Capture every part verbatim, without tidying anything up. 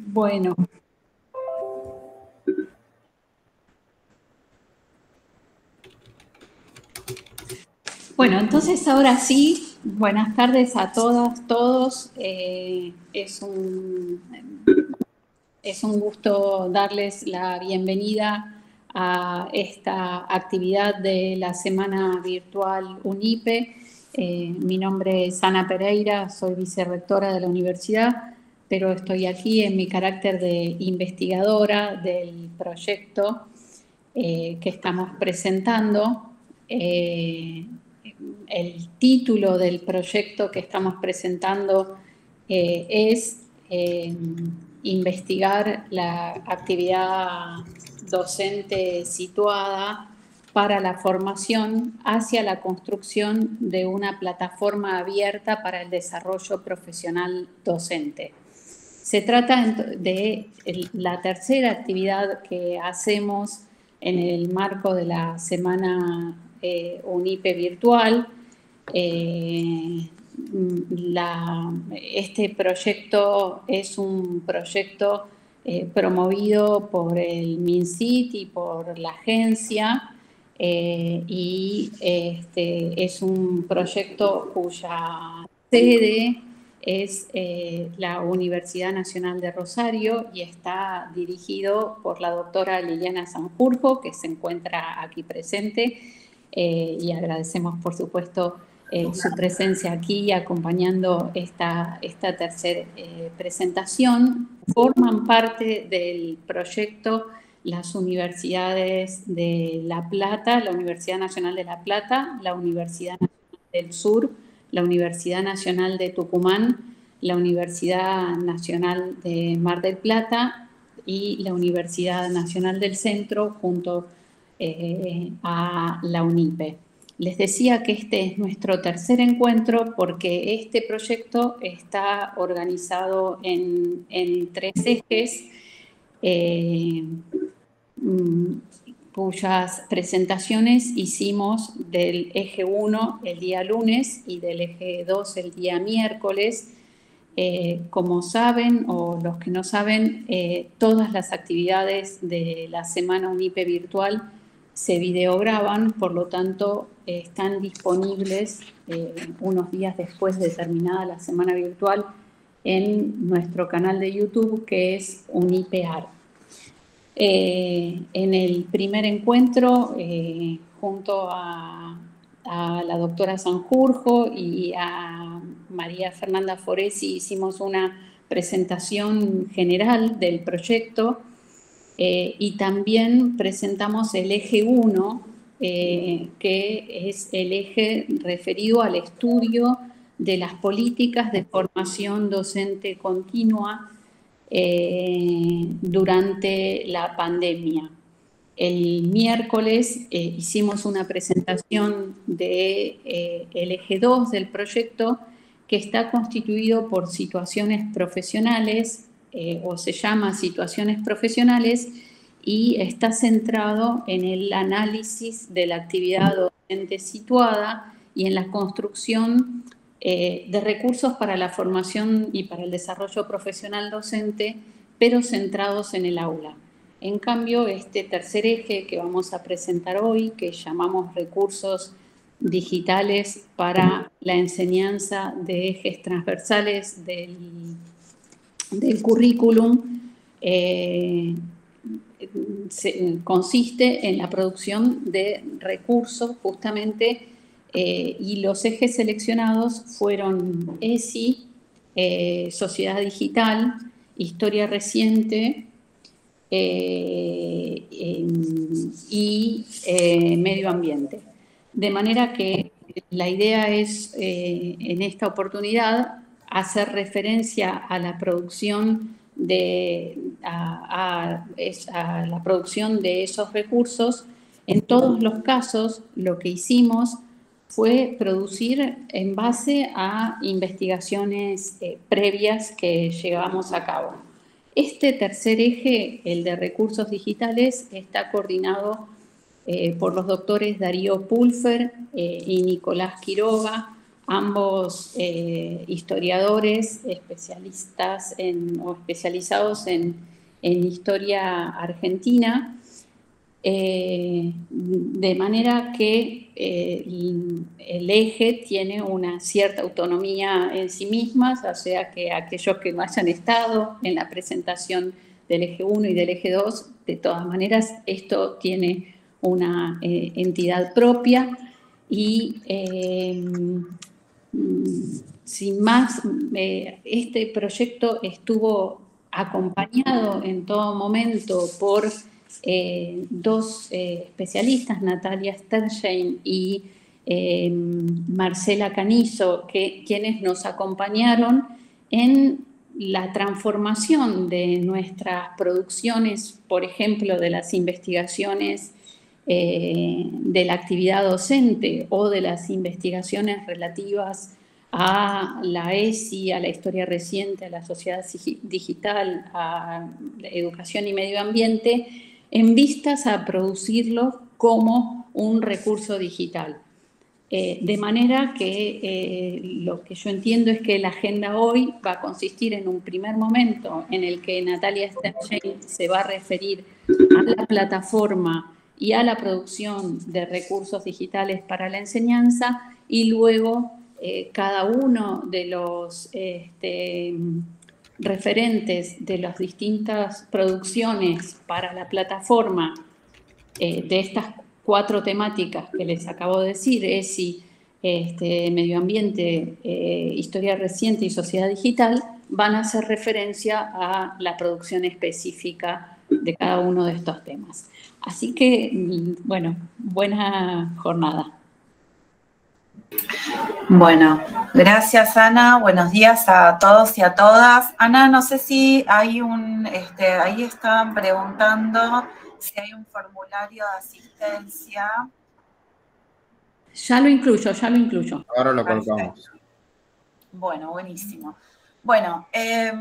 Bueno. Bueno, entonces ahora sí, buenas tardes a todas, todos. Eh, es, un, es un gusto darles la bienvenida a esta actividad de la Semana Virtual UNIPE. Eh, mi nombre es Ana Pereira, soy vicerrectora de la universidad, pero estoy aquí en mi carácter de investigadora del proyecto eh, que estamos presentando. Eh, el título del proyecto que estamos presentando eh, es eh, investigar la actividad docente situada para la formación hacia la construcción de una plataforma abierta para el desarrollo profesional docente. Se trata de la tercera actividad que hacemos en el marco de la Semana eh, UNIPE virtual. Eh, la, este proyecto es un proyecto eh, promovido por el MinSIT y por la agencia eh, y este, es un proyecto cuya sede es eh, la Universidad Nacional de Rosario y está dirigido por la doctora Liliana Sanjurjo, que se encuentra aquí presente, eh, y agradecemos, por supuesto, eh, su presencia aquí acompañando esta, esta tercera eh, presentación. Forman parte del proyecto las universidades de La Plata, la Universidad Nacional de La Plata, la Universidad Nacional del Sur, la Universidad Nacional de Tucumán, la Universidad Nacional de Mar del Plata y la Universidad Nacional del Centro junto eh, a la UNIPE. Les decía que este es nuestro tercer encuentro porque este proyecto está organizado en, en tres ejes eh, cuyas presentaciones hicimos del eje uno el día lunes y del eje dos el día miércoles. Eh, como saben, o los que no saben, eh, todas las actividades de la Semana UNIPE virtual se videograban, por lo tanto, eh, están disponibles eh, unos días después de terminada la Semana virtual en nuestro canal de YouTube, que es UNIPEAR. Eh, en el primer encuentro, eh, junto a, a la doctora Sanjurjo y a María Fernanda Foresi, hicimos una presentación general del proyecto eh, y también presentamos el eje uno, eh, que es el eje referido al estudio de las políticas de formación docente continua Eh, durante la pandemia. El miércoles eh, hicimos una presentación del de, eh, eje dos del proyecto, que está constituido por situaciones profesionales, eh, o se llama situaciones profesionales, y está centrado en el análisis de la actividad docente situada y en la construcción Eh, de recursos para la formación y para el desarrollo profesional docente, pero centrados en el aula. En cambio, este tercer eje que vamos a presentar hoy, que llamamos recursos digitales para la enseñanza de ejes transversales del, del currículum, eh, se, consiste en la producción de recursos justamente. Eh, y los ejes seleccionados fueron E S I, eh, Sociedad Digital, Historia Reciente eh, eh, y eh, Medio Ambiente. De manera que la idea es, eh, en esta oportunidad, hacer referencia a la producción de, a, a, a la producción de esos recursos. En todos los casos, lo que hicimos fue producir en base a investigaciones eh, previas que llevamos a cabo. Este tercer eje, el de recursos digitales, está coordinado eh, por los doctores Darío Pulfer eh, y Nicolás Quiroga, ambos eh, historiadores especialistas en, o especializados en, en historia argentina, eh, de manera que eh, el eje tiene una cierta autonomía en sí misma, o sea que aquellos que no hayan estado en la presentación del eje uno y del eje dos, de todas maneras esto tiene una eh, entidad propia y eh, sin más, eh, este proyecto estuvo acompañado en todo momento por eh, dos eh, especialistas, Natalia Sternstein y eh, Marcela Canizo, que, quienes nos acompañaron en la transformación de nuestras producciones, por ejemplo, de las investigaciones eh, de la actividad docente o de las investigaciones relativas a la E S I, a la historia reciente, a la sociedad digital, a la educación y medio ambiente, en vistas a producirlo como un recurso digital. Eh, de manera que eh, lo que yo entiendo es que la agenda hoy va a consistir en un primer momento en el que Natalia Sternstein se va a referir a la plataforma y a la producción de recursos digitales para la enseñanza, y luego eh, cada uno de los este, referentes de las distintas producciones para la plataforma eh, de estas cuatro temáticas que les acabo de decir, E S I, este, medio ambiente, eh, historia reciente y sociedad digital, van a hacer referencia a la producción específica de cada uno de estos temas. Así que, bueno, buena jornada. Bueno, gracias Ana, buenos días a todos y a todas. Ana, no sé si hay un, este, ahí están preguntando si hay un formulario de asistencia. Ya lo incluyo, ya lo incluyo. Ahora lo colocamos. Bueno, buenísimo. Bueno, eh,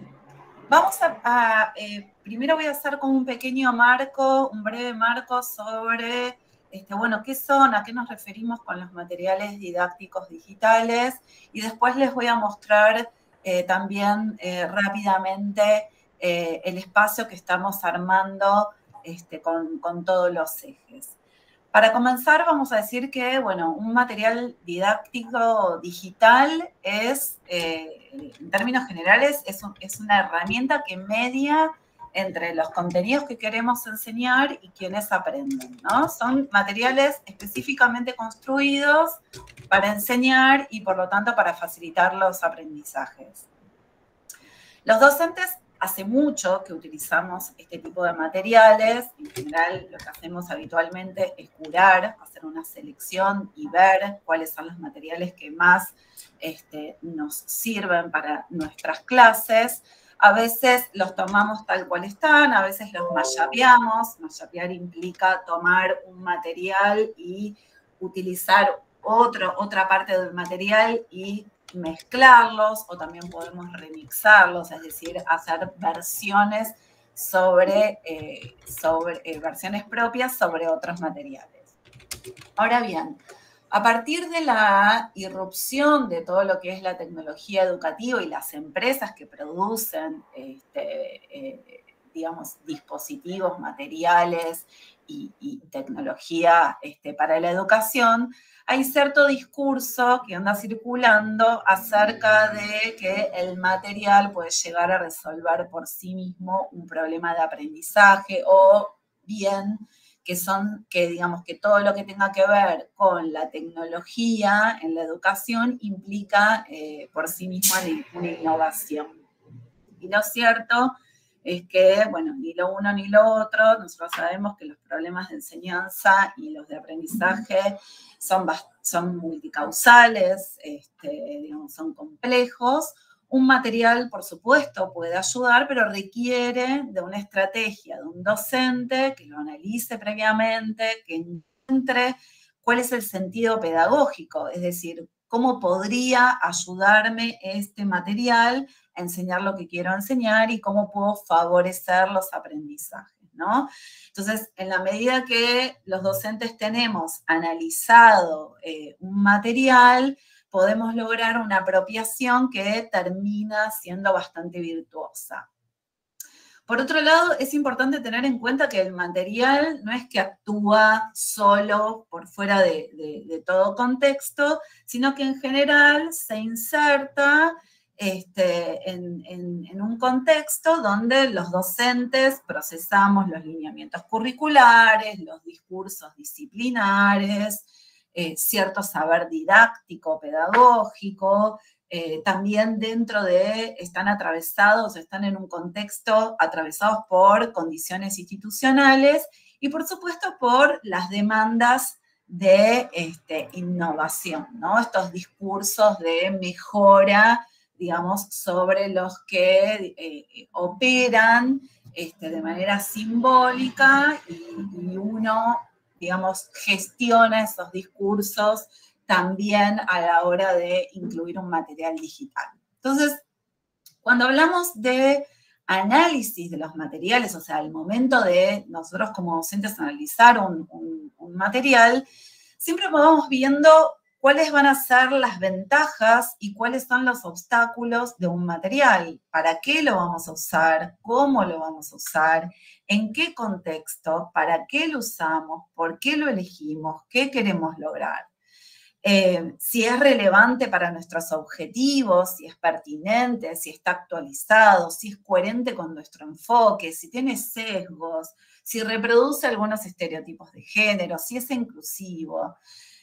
vamos a, a eh, primero voy a hacer como un pequeño marco, un breve marco sobre, este, bueno, qué son, a qué nos referimos con los materiales didácticos digitales, y después les voy a mostrar eh, también eh, rápidamente eh, el espacio que estamos armando este, con, con todos los ejes. Para comenzar, vamos a decir que, bueno, un material didáctico digital es, eh, en términos generales, es, un, es una herramienta que media entre los contenidos que queremos enseñar y quienes aprenden, ¿no? Son materiales específicamente construidos para enseñar y, por lo tanto, para facilitar los aprendizajes. Los docentes hace mucho que utilizamos este tipo de materiales. En general, lo que hacemos habitualmente es curar, hacer una selección y ver cuáles son los materiales que más este, nos sirven para nuestras clases. A veces los tomamos tal cual están, a veces los mashupeamos. Mashupear implica tomar un material y utilizar otro, otra parte del material y mezclarlos, o también podemos remixarlos, es decir, hacer versiones sobre, eh, sobre eh, versiones propias sobre otros materiales. Ahora bien, a partir de la irrupción de todo lo que es la tecnología educativa y las empresas que producen, este, eh, digamos, dispositivos, materiales y, y tecnología este, para la educación, hay cierto discurso que anda circulando acerca de que el material puede llegar a resolver por sí mismo un problema de aprendizaje, o bien que son, que digamos que todo lo que tenga que ver con la tecnología en la educación implica eh, por sí misma una innovación. Y lo cierto es que, bueno, ni lo uno ni lo otro. Nosotros sabemos que los problemas de enseñanza y los de aprendizaje son, son multicausales, este, digamos, son complejos. Un material, por supuesto, puede ayudar, pero requiere de una estrategia de un docente que lo analice previamente, que encuentre cuál es el sentido pedagógico, es decir, cómo podría ayudarme este material a enseñar lo que quiero enseñar y cómo puedo favorecer los aprendizajes, ¿no? Entonces, en la medida que los docentes tenemos analizado eh, un material, podemos lograr una apropiación que termina siendo bastante virtuosa. Por otro lado, es importante tener en cuenta que el material no es que actúa solo por fuera de, de, de todo contexto, sino que en general se inserta este, en, en, en un contexto donde los docentes procesamos los lineamientos curriculares, los discursos disciplinares, eh, cierto saber didáctico, pedagógico. Eh, también dentro de, están atravesados, están en un contexto atravesados por condiciones institucionales y por supuesto por las demandas de este, innovación, ¿no? Estos discursos de mejora, digamos, sobre los que eh, operan este, de manera simbólica y, y uno, digamos, gestiona esos discursos también a la hora de incluir un material digital. Entonces, cuando hablamos de análisis de los materiales, o sea, al momento de nosotros como docentes analizar un, un, un material, siempre vamos viendo cuáles van a ser las ventajas y cuáles son los obstáculos de un material, para qué lo vamos a usar, cómo lo vamos a usar, en qué contexto, para qué lo usamos, por qué lo elegimos, qué queremos lograr. Eh, si es relevante para nuestros objetivos, si es pertinente, si está actualizado, si es coherente con nuestro enfoque, si tiene sesgos, si reproduce algunos estereotipos de género, si es inclusivo.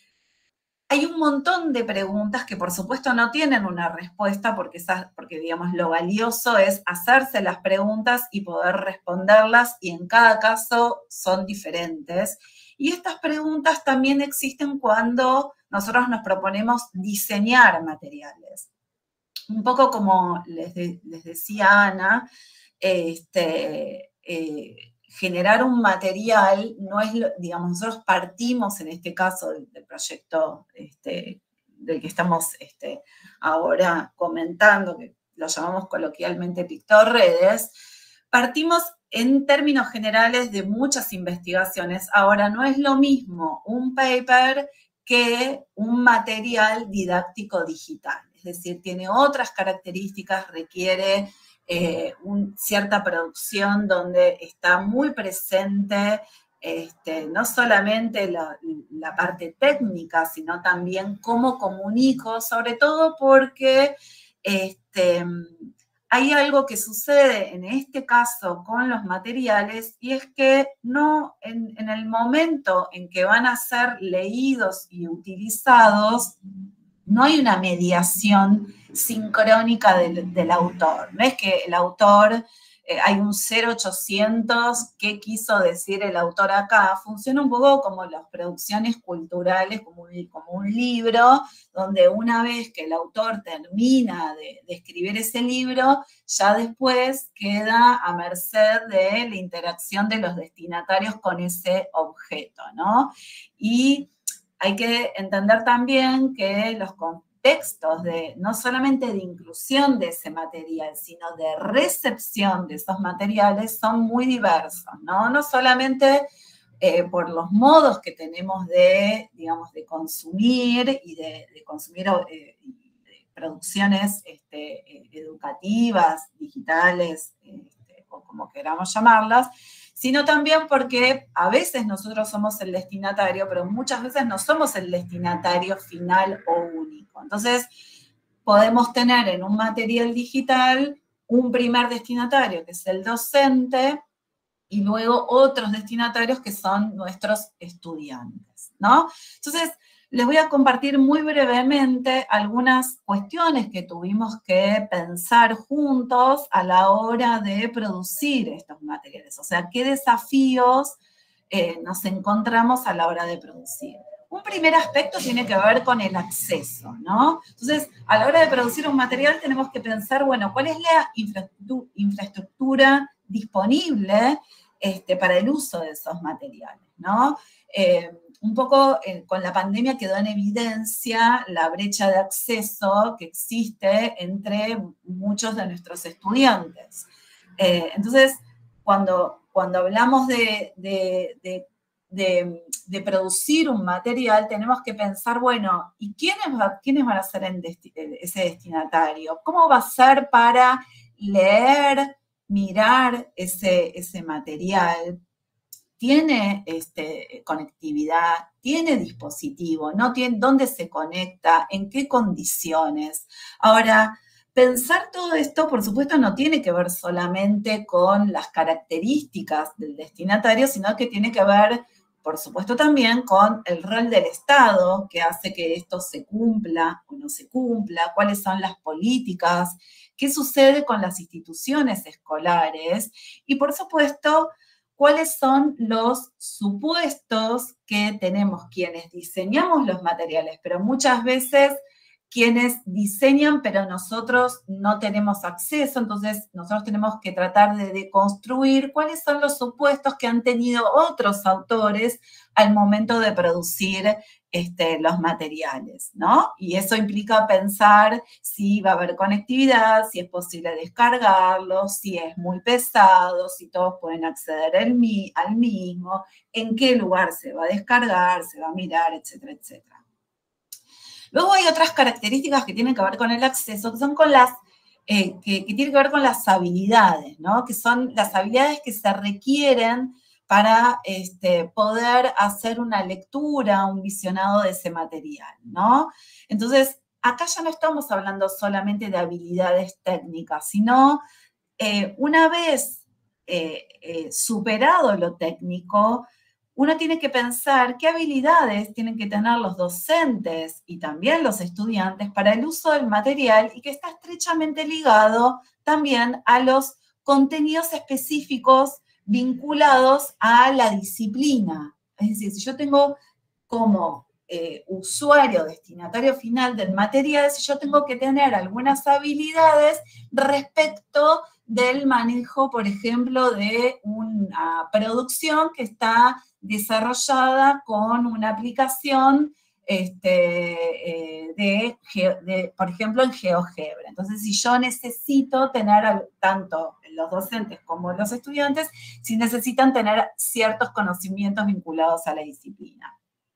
Hay un montón de preguntas que por supuesto no tienen una respuesta porque, esas, porque digamos, lo valioso es hacerse las preguntas y poder responderlas y en cada caso son diferentes. Y estas preguntas también existen cuando nosotros nos proponemos diseñar materiales. Un poco como les, de, les decía Ana, este, eh, generar un material no es, digamos, nosotros partimos en este caso del, del proyecto este, del que estamos este, ahora comentando, que lo llamamos coloquialmente Pictorredes, partimos en términos generales de muchas investigaciones. Ahora, no es lo mismo un paper que un material didáctico digital. Es decir, tiene otras características, requiere eh, un, cierta producción donde está muy presente este, no solamente la, la parte técnica, sino también cómo comunico, sobre todo porque este, hay algo que sucede en este caso con los materiales y es que no en, en el momento en que van a ser leídos y utilizados, no hay una mediación sincrónica del, del autor. No es que el autor, eh, hay un cero ochocientos, ¿qué quiso decir el autor acá? Funciona un poco como las producciones culturales, como un, como un libro, donde una vez que el autor termina de, de escribir ese libro, ya después queda a merced de la interacción de los destinatarios con ese objeto, ¿no? Y hay que entender también que los contextos de, no solamente de inclusión de ese material, sino de recepción de esos materiales son muy diversos, ¿no? No solamente eh, por los modos que tenemos de, digamos, de consumir y de, de consumir eh, de producciones este, educativas, digitales, este, o como queramos llamarlas, sino también porque a veces nosotros somos el destinatario, pero muchas veces no somos el destinatario final o único. Entonces, podemos tener en un material digital un primer destinatario, que es el docente, y luego otros destinatarios que son nuestros estudiantes, ¿no? Entonces, les voy a compartir muy brevemente algunas cuestiones que tuvimos que pensar juntos a la hora de producir estos materiales. O sea, qué desafíos eh, nos encontramos a la hora de producir. Un primer aspecto tiene que ver con el acceso, ¿no? Entonces, a la hora de producir un material tenemos que pensar, bueno, ¿cuál es la infraestructura, infraestructura disponible este, para el uso de esos materiales, ¿no? Eh, un poco eh, con la pandemia quedó en evidencia la brecha de acceso que existe entre muchos de nuestros estudiantes. Eh, entonces, cuando, cuando hablamos de, de, de de, de producir un material, tenemos que pensar, bueno, ¿y quiénes, va, quiénes van a ser en desti ese destinatario? ¿Cómo va a ser para leer, mirar ese, ese material? ¿Tiene este, conectividad? ¿Tiene dispositivo? ¿No tiene? ¿Dónde se conecta? ¿En qué condiciones? Ahora, pensar todo esto, por supuesto, no tiene que ver solamente con las características del destinatario, sino que tiene que ver, por supuesto, también con el rol del Estado que hace que esto se cumpla o no se cumpla, cuáles son las políticas, qué sucede con las instituciones escolares y, por supuesto, cuáles son los supuestos que tenemos quienes diseñamos los materiales, pero muchas veces quienes diseñan, pero nosotros no tenemos acceso, entonces nosotros tenemos que tratar de deconstruir cuáles son los supuestos que han tenido otros autores al momento de producir este, los materiales, ¿no? Y eso implica pensar si va a haber conectividad, si es posible descargarlo, si es muy pesado, si todos pueden acceder al mismo, en qué lugar se va a descargar, se va a mirar, etcétera, etcétera. Luego hay otras características que tienen que ver con el acceso, que son con las, eh, que, que tienen que ver con las habilidades, ¿no? Que son las habilidades que se requieren para este, poder hacer una lectura, un visionado de ese material, ¿no? Entonces, acá ya no estamos hablando solamente de habilidades técnicas, sino eh, una vez eh, eh, superado lo técnico, uno tiene que pensar qué habilidades tienen que tener los docentes y también los estudiantes para el uso del material y que está estrechamente ligado también a los contenidos específicos vinculados a la disciplina. Es decir, si yo tengo como eh, usuario, destinatario final del material, si yo tengo que tener algunas habilidades respecto del manejo, por ejemplo, de una producción que está desarrollada con una aplicación este, eh, de, de, por ejemplo, en GeoGebra. Entonces, si yo necesito tener, tanto los docentes como los estudiantes, si necesitan tener ciertos conocimientos vinculados a la disciplina.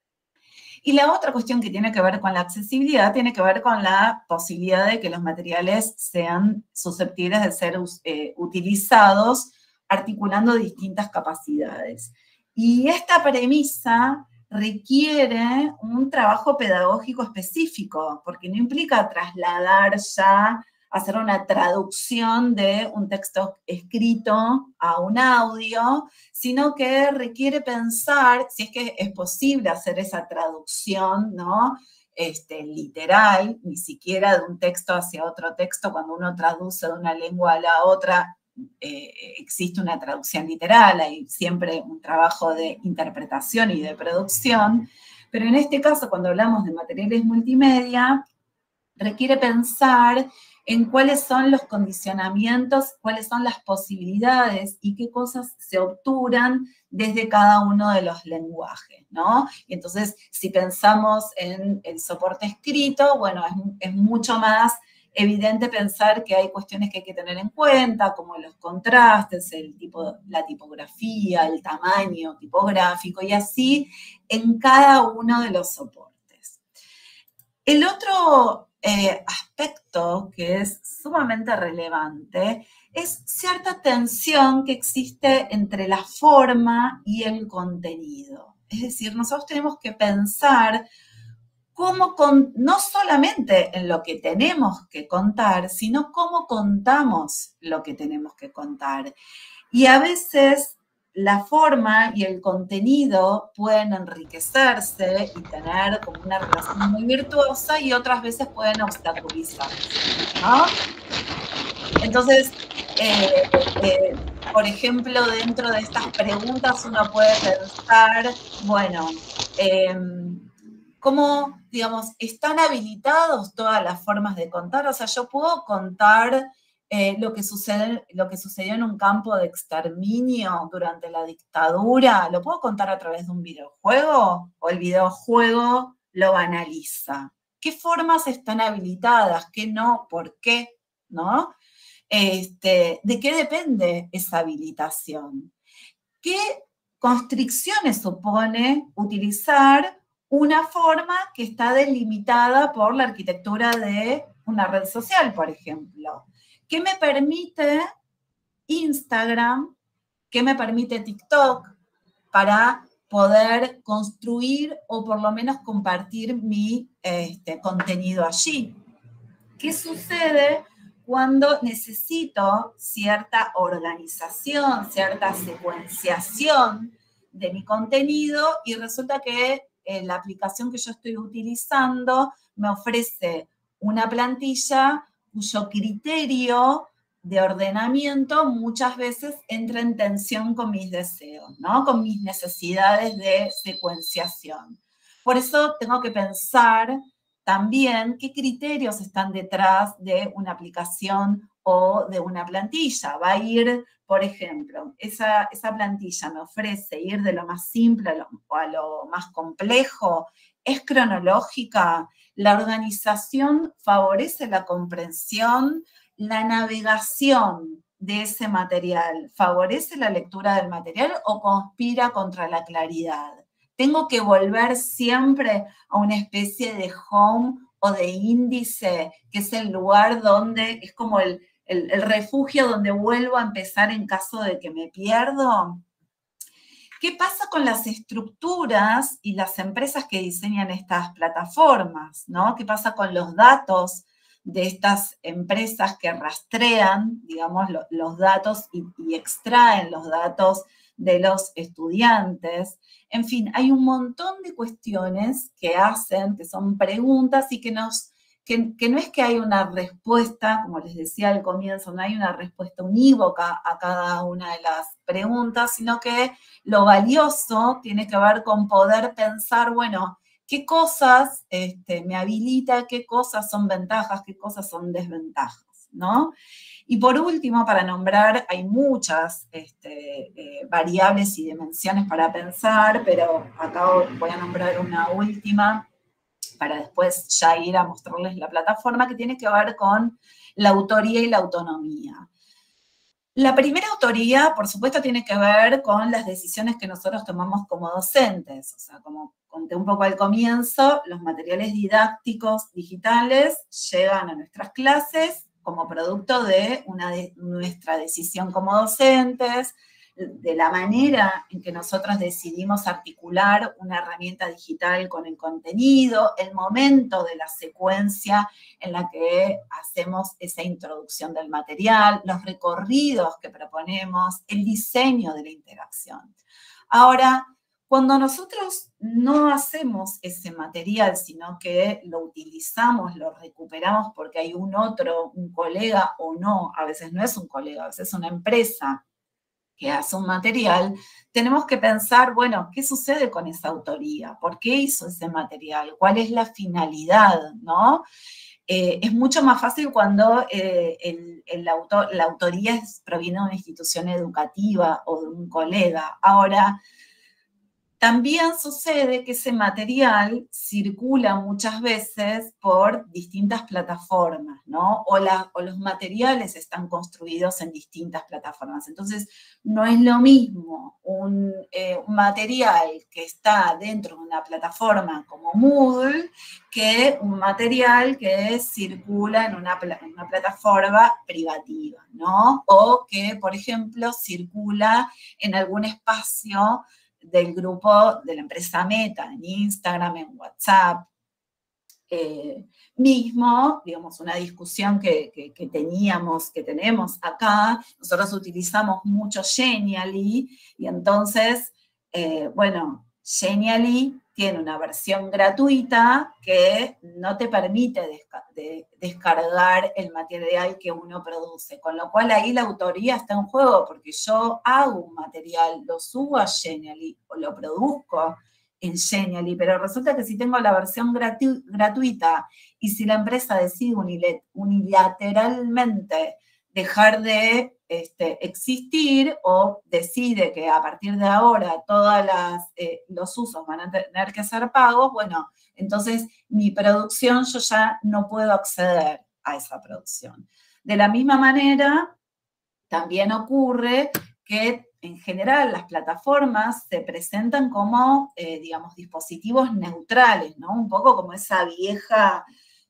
Y la otra cuestión que tiene que ver con la accesibilidad tiene que ver con la posibilidad de que los materiales sean susceptibles de ser eh, utilizados articulando distintas capacidades. Y esta premisa requiere un trabajo pedagógico específico, porque no implica trasladar ya, hacer una traducción de un texto escrito a un audio, sino que requiere pensar, si es que es posible hacer esa traducción, ¿no? Este, literal, ni siquiera de un texto hacia otro texto, cuando uno traduce de una lengua a la otra, eh, existe una traducción literal, hay siempre un trabajo de interpretación y de producción, pero en este caso, cuando hablamos de materiales multimedia, requiere pensar en cuáles son los condicionamientos, cuáles son las posibilidades y qué cosas se obturan desde cada uno de los lenguajes, ¿no? Y entonces, si pensamos en el soporte escrito, bueno, es, es mucho más evidente pensar que hay cuestiones que hay que tener en cuenta, como los contrastes, el tipo, la tipografía, el tamaño tipográfico, y así en cada uno de los soportes. El otro eh, aspecto que es sumamente relevante es cierta tensión que existe entre la forma y el contenido. Es decir, nosotros tenemos que pensar cómo, con, no solamente en lo que tenemos que contar, sino cómo contamos lo que tenemos que contar. Y a veces la forma y el contenido pueden enriquecerse y tener como una relación muy virtuosa y otras veces pueden obstaculizarse, ¿no? Entonces, eh, eh, por ejemplo, dentro de estas preguntas uno puede pensar, bueno, eh, ¿cómo, digamos, están habilitados todas las formas de contar? O sea, yo puedo contar Eh, lo, que sucede, lo que sucedió en un campo de exterminio durante la dictadura, ¿lo puedo contar a través de un videojuego? ¿O el videojuego lo banaliza? ¿Qué formas están habilitadas? ¿Qué no? ¿Por qué? ¿No? Este, ¿de qué depende esa habilitación? ¿Qué Constricciones supone utilizar una forma que está delimitada por la arquitectura de una red social, por ejemplo. ¿Qué me permite Instagram? ¿Qué me permite TikTok para poder construir o por lo menos compartir mi este, contenido allí? ¿Qué sucede cuando necesito cierta organización, cierta secuenciación de mi contenido y resulta que eh, la aplicación que yo estoy utilizando me ofrece una plantilla cuyo criterio de ordenamiento muchas veces entra en tensión con mis deseos, ¿no? Con mis necesidades de secuenciación. Por eso tengo que pensar también qué criterios están detrás de una aplicación o de una plantilla. Va a ir, por ejemplo, esa, esa plantilla me ofrece ir de lo más simple a lo, a lo más complejo, es cronológica, la organización favorece la comprensión, la navegación de ese material, ¿favorece la lectura del material o conspira contra la claridad? Tengo que volver siempre a una especie de home o de índice, que es el lugar donde, es como el, el, el refugio donde vuelvo a empezar en caso de que me pierdo. ¿Qué pasa con las estructuras y las empresas que diseñan estas plataformas, ¿no? ¿Qué pasa con los datos de estas empresas que rastrean, digamos, lo, los datos y, y extraen los datos de los estudiantes? En fin, hay un montón de cuestiones que hacen, que son preguntas y que nos... Que, que no es que hay una respuesta, como les decía al comienzo, no hay una respuesta unívoca a cada una de las preguntas, sino que lo valioso tiene que ver con poder pensar, bueno, qué cosas este, me habilita, qué cosas son ventajas, qué cosas son desventajas, ¿no? Y por último, para nombrar, hay muchas este, eh, variables y dimensiones para pensar, pero acá voy a nombrar una última, para después ya ir a mostrarles la plataforma, que tiene que ver con la autoría y la autonomía. La primera autoría, por supuesto, tiene que ver con las decisiones que nosotros tomamos como docentes. O sea, como conté un poco al comienzo, los materiales didácticos digitales llegan a nuestras clases como producto de, una de nuestra decisión como docentes, de la manera en que nosotros decidimos articular una herramienta digital con el contenido, el momento de la secuencia en la que hacemos esa introducción del material, los recorridos que proponemos, el diseño de la interacción. Ahora, cuando nosotros no hacemos ese material, sino que lo utilizamos, lo recuperamos porque hay un otro, un colega o no, a veces no es un colega, a veces es una empresa que hace un material, tenemos que pensar, bueno, ¿qué sucede con esa autoría? ¿Por qué hizo ese material? ¿Cuál es la finalidad? ¿No? Eh, es mucho más fácil cuando eh, el, el autor, la autoría es, proviene de una institución educativa o de un colega. Ahora, también sucede que ese material circula muchas veces por distintas plataformas, ¿no? O, la, o los materiales están construidos en distintas plataformas. Entonces, no es lo mismo un, eh, un material que está dentro de una plataforma como Moodle que un material que circula en una, en una plataforma privativa, ¿no? O que, por ejemplo, circula en algún espacio del grupo de la empresa Meta, en Instagram, en WhatsApp. Eh, mismo, digamos, una discusión que, que, que teníamos, que tenemos acá, nosotros utilizamos mucho Genially, y entonces, eh, bueno, Genially tiene una versión gratuita que no te permite desca de descargar el material que uno produce, con lo cual ahí la autoría está en juego, porque yo hago un material, lo subo a Genially o lo produzco en Genially, pero resulta que si tengo la versión gratu gratuita y si la empresa decide unilateralmente dejar de este, existir o decide que a partir de ahora todos eh, los usos van a tener que ser pagos, bueno, entonces mi producción yo ya no puedo acceder a esa producción. De la misma manera, también ocurre que en general las plataformas se presentan como, eh, digamos, dispositivos neutrales, ¿no? Un poco como esa vieja,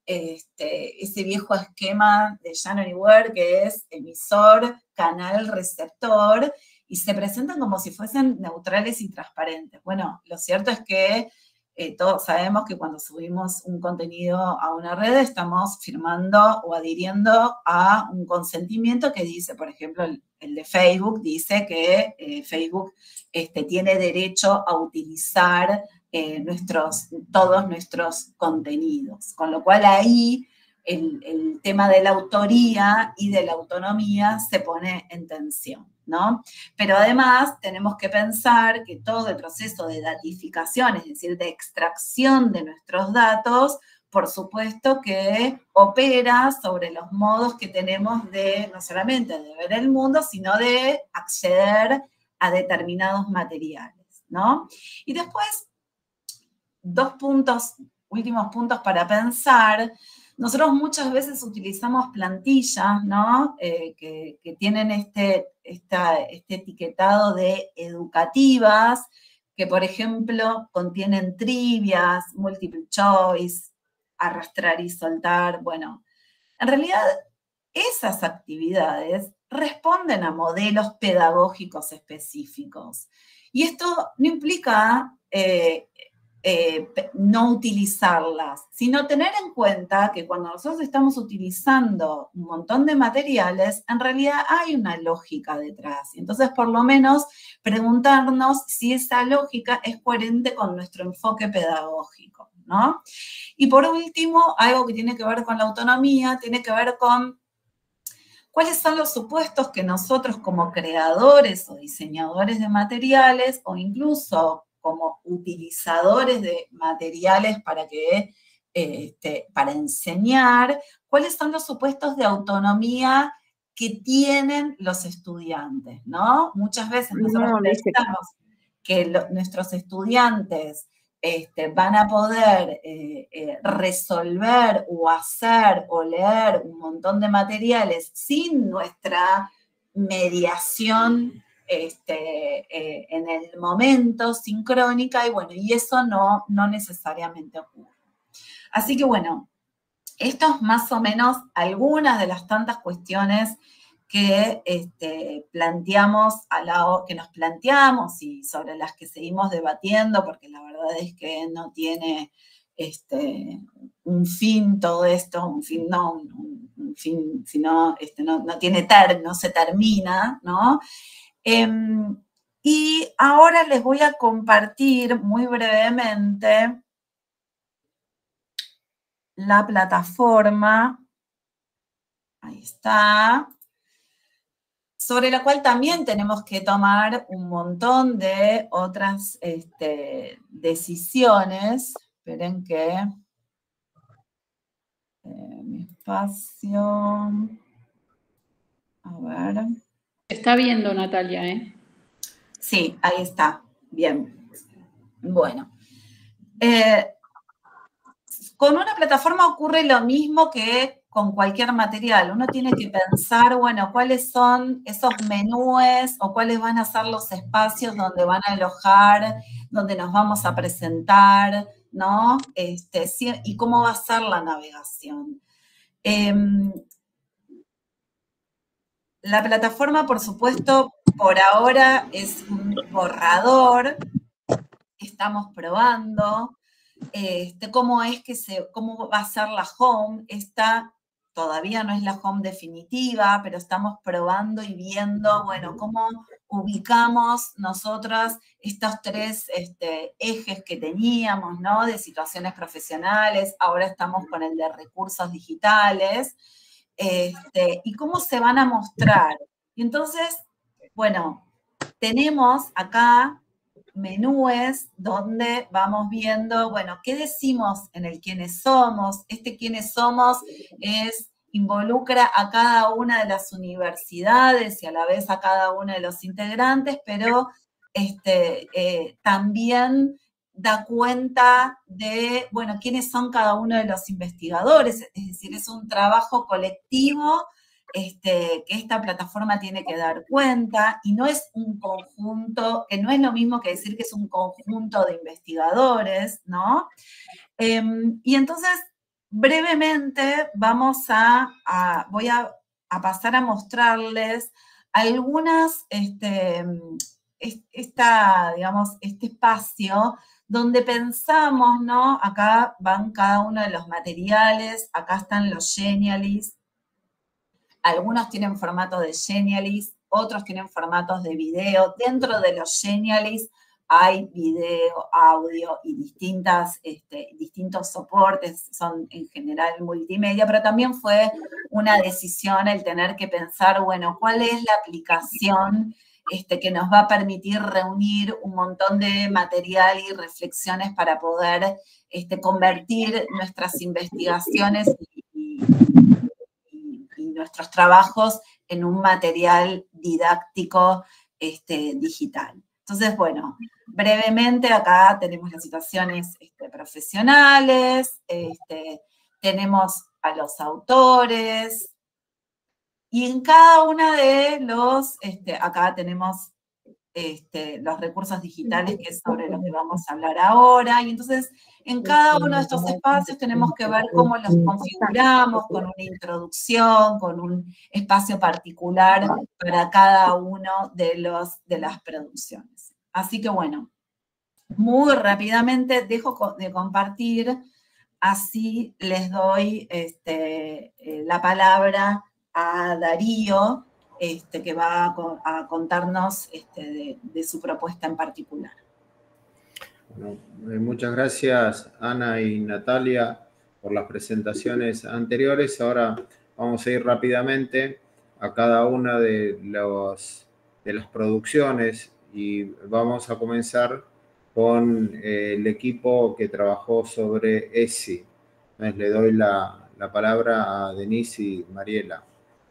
este, ese viejo esquema de Shannon y Ware, que es emisor, canal, receptor, y se presentan como si fuesen neutrales y transparentes. Bueno, lo cierto es que eh, todos sabemos que cuando subimos un contenido a una red estamos firmando o adhiriendo a un consentimiento que dice, por ejemplo, el, el de Facebook dice que eh, Facebook este, tiene derecho a utilizar eh, nuestros, todos nuestros contenidos, con lo cual ahí el, el tema de la autoría y de la autonomía se pone en tensión, ¿no? Pero además tenemos que pensar que todo el proceso de datificación, es decir, de extracción de nuestros datos, por supuesto que opera sobre los modos que tenemos de, no solamente de ver el mundo, sino de acceder a determinados materiales, ¿no? Y después, dos puntos, últimos puntos para pensar. Nosotros muchas veces utilizamos plantillas, ¿no? Eh, que, que tienen este, esta, este etiquetado de educativas, que por ejemplo contienen trivias, multiple choice, arrastrar y soltar. Bueno, en realidad esas actividades responden a modelos pedagógicos específicos. Y esto no implica eh, Eh, no utilizarlas, sino tener en cuenta que cuando nosotros estamos utilizando un montón de materiales, en realidad hay una lógica detrás. Entonces, por lo menos, preguntarnos si esa lógica es coherente con nuestro enfoque pedagógico, ¿no? Y por último, algo que tiene que ver con la autonomía, tiene que ver con cuáles son los supuestos que nosotros como creadores o diseñadores de materiales, o incluso como utilizadores de materiales para, que, este, para enseñar, cuáles son los supuestos de autonomía que tienen los estudiantes, ¿no? Muchas veces nosotros No, pensamos que lo, nuestros estudiantes este, van a poder eh, eh, resolver o hacer o leer un montón de materiales sin nuestra mediación Este, eh, en el momento, sincrónica, y bueno, y eso no, no necesariamente ocurre. Así que bueno, esto es más o menos algunas de las tantas cuestiones que este, planteamos, a la, que nos planteamos y sobre las que seguimos debatiendo, porque la verdad es que no tiene este, un fin todo esto, un fin no, un, un fin, sino este, no, no tiene ter, no se termina, ¿no? Eh, y ahora les voy a compartir muy brevemente la plataforma, ahí está, sobre la cual también tenemos que tomar un montón de otras este, decisiones. Esperen que eh, mi espacio, a ver. Se está viendo, Natalia, ¿eh? Sí, ahí está, bien. Bueno. Eh, con una plataforma ocurre lo mismo que con cualquier material. Uno tiene que pensar, bueno, cuáles son esos menúes o cuáles van a ser los espacios donde van a alojar, donde nos vamos a presentar, ¿no? Este, sí, y cómo va a ser la navegación. Eh, la plataforma, por supuesto, por ahora es un borrador que estamos probando. Este, cómo es que se, cómo va a ser la home. Esta todavía no es la home definitiva, pero estamos probando y viendo, bueno, cómo ubicamos nosotras estos tres este, ejes que teníamos, ¿no? De situaciones profesionales, ahora estamos con el de recursos digitales, este, y cómo se van a mostrar. Y entonces, bueno, tenemos acá menúes donde vamos viendo, bueno, ¿qué decimos en el quiénes somos? Este quiénes somos es, involucra a cada una de las universidades y a la vez a cada uno de los integrantes, pero este, eh, también da cuenta de, bueno, quiénes son cada uno de los investigadores, es decir, es un trabajo colectivo este, que esta plataforma tiene que dar cuenta, y no es un conjunto, que no es lo mismo que decir que es un conjunto de investigadores, ¿no? Eh, y entonces, brevemente, vamos a, a voy a, a, pasar a mostrarles algunas, este, esta, digamos, este espacio donde pensamos, ¿no? Acá van cada uno de los materiales, acá están los Genialis. Algunos tienen formato de Genialis, otros tienen formatos de video. Dentro de los Genialis hay video, audio y distintas, este, distintos soportes, son en general multimedia, pero también fue una decisión el tener que pensar, bueno, ¿cuál es la aplicación este, que nos va a permitir reunir un montón de material y reflexiones para poder este, convertir nuestras investigaciones y, y, y, y nuestros trabajos en un material didáctico este, digital? Entonces, bueno, brevemente acá tenemos las situaciones este, profesionales, este, tenemos a los autores, y en cada una de los, este, acá tenemos este, los recursos digitales, que es sobre lo que vamos a hablar ahora, y entonces en cada uno de estos espacios tenemos que ver cómo los configuramos, con una introducción, con un espacio particular para cada uno de, los, de las producciones. Así que bueno, muy rápidamente dejo de compartir, así les doy este, la palabra a Darío, este, que va a, a contarnos este, de, de su propuesta en particular. Bueno, eh, muchas gracias, Ana y Natalia, por las presentaciones anteriores. Ahora vamos a ir rápidamente a cada una de, los, de las producciones y vamos a comenzar con eh, el equipo que trabajó sobre E S I. Entonces le doy la, la palabra a Denise y Mariela.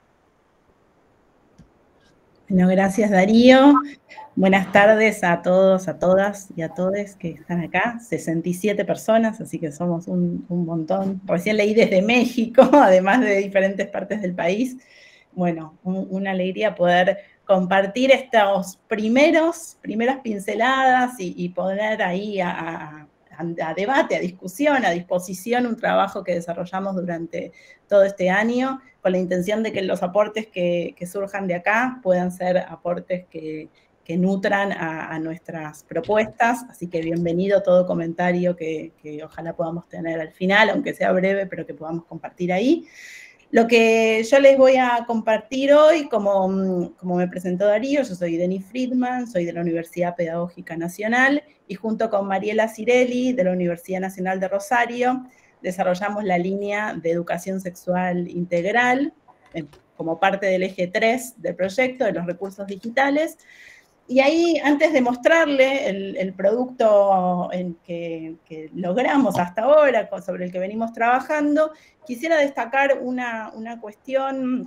Bueno, gracias Darío. Buenas tardes a todos, a todas y a todes que están acá. sesenta y siete personas, así que somos un, un montón. Recién leí desde México, además de diferentes partes del país. Bueno, un, una alegría poder compartir estos primeros, primeras pinceladas y, y poner ahí a, a, a debate, a discusión, a disposición un trabajo que desarrollamos durante todo este año, con la intención de que los aportes que, que surjan de acá puedan ser aportes que, que nutran a, a nuestras propuestas, así que bienvenido todo comentario que, que ojalá podamos tener al final, aunque sea breve, pero que podamos compartir ahí. Lo que yo les voy a compartir hoy, como, como me presentó Darío, yo soy Denise Friedman, soy de la Universidad Pedagógica Nacional, y junto con Mariela Cirelli, de la Universidad Nacional de Rosario, desarrollamos la línea de educación sexual integral, eh, como parte del eje tres del proyecto de los recursos digitales. Y ahí, antes de mostrarle el, el producto en que, que logramos hasta ahora, sobre el que venimos trabajando, quisiera destacar una, una cuestión,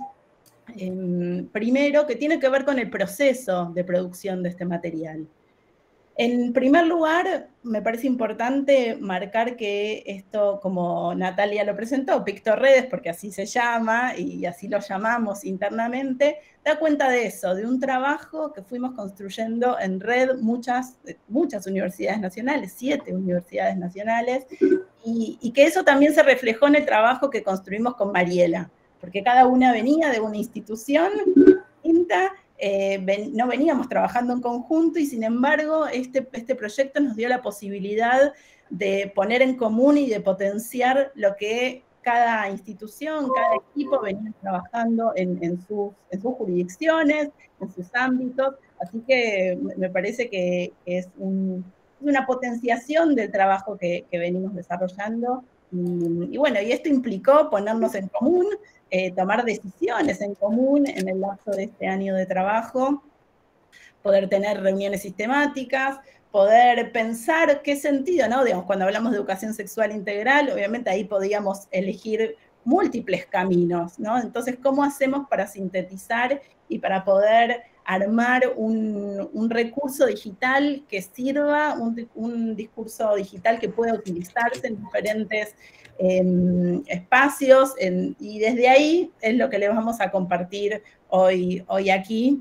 eh, primero, que tiene que ver con el proceso de producción de este material. En primer lugar, me parece importante marcar que esto, como Natalia lo presentó, Pictorredes, porque así se llama y así lo llamamos internamente, da cuenta de eso, de un trabajo que fuimos construyendo en red muchas, muchas universidades nacionales, siete universidades nacionales, y, y que eso también se reflejó en el trabajo que construimos con Mariela, porque cada una venía de una institución distinta. Eh, ven, no veníamos trabajando en conjunto y sin embargo este, este proyecto nos dio la posibilidad de poner en común y de potenciar lo que cada institución, cada equipo venía trabajando en, en, sus, en sus jurisdicciones, en sus ámbitos, así que me parece que es un, una potenciación del trabajo que, que venimos desarrollando. Y, y bueno, y esto implicó ponernos en común, eh, tomar decisiones en común en el lapso de este año de trabajo, poder tener reuniones sistemáticas, poder pensar qué sentido, ¿no? Digamos, cuando hablamos de educación sexual integral, obviamente ahí podíamos elegir múltiples caminos, ¿no? Entonces, ¿cómo hacemos para sintetizar y para poder armar un, un recurso digital que sirva, un, un discurso digital que pueda utilizarse en diferentes eh, espacios, en, y desde ahí es lo que les vamos a compartir hoy, hoy aquí.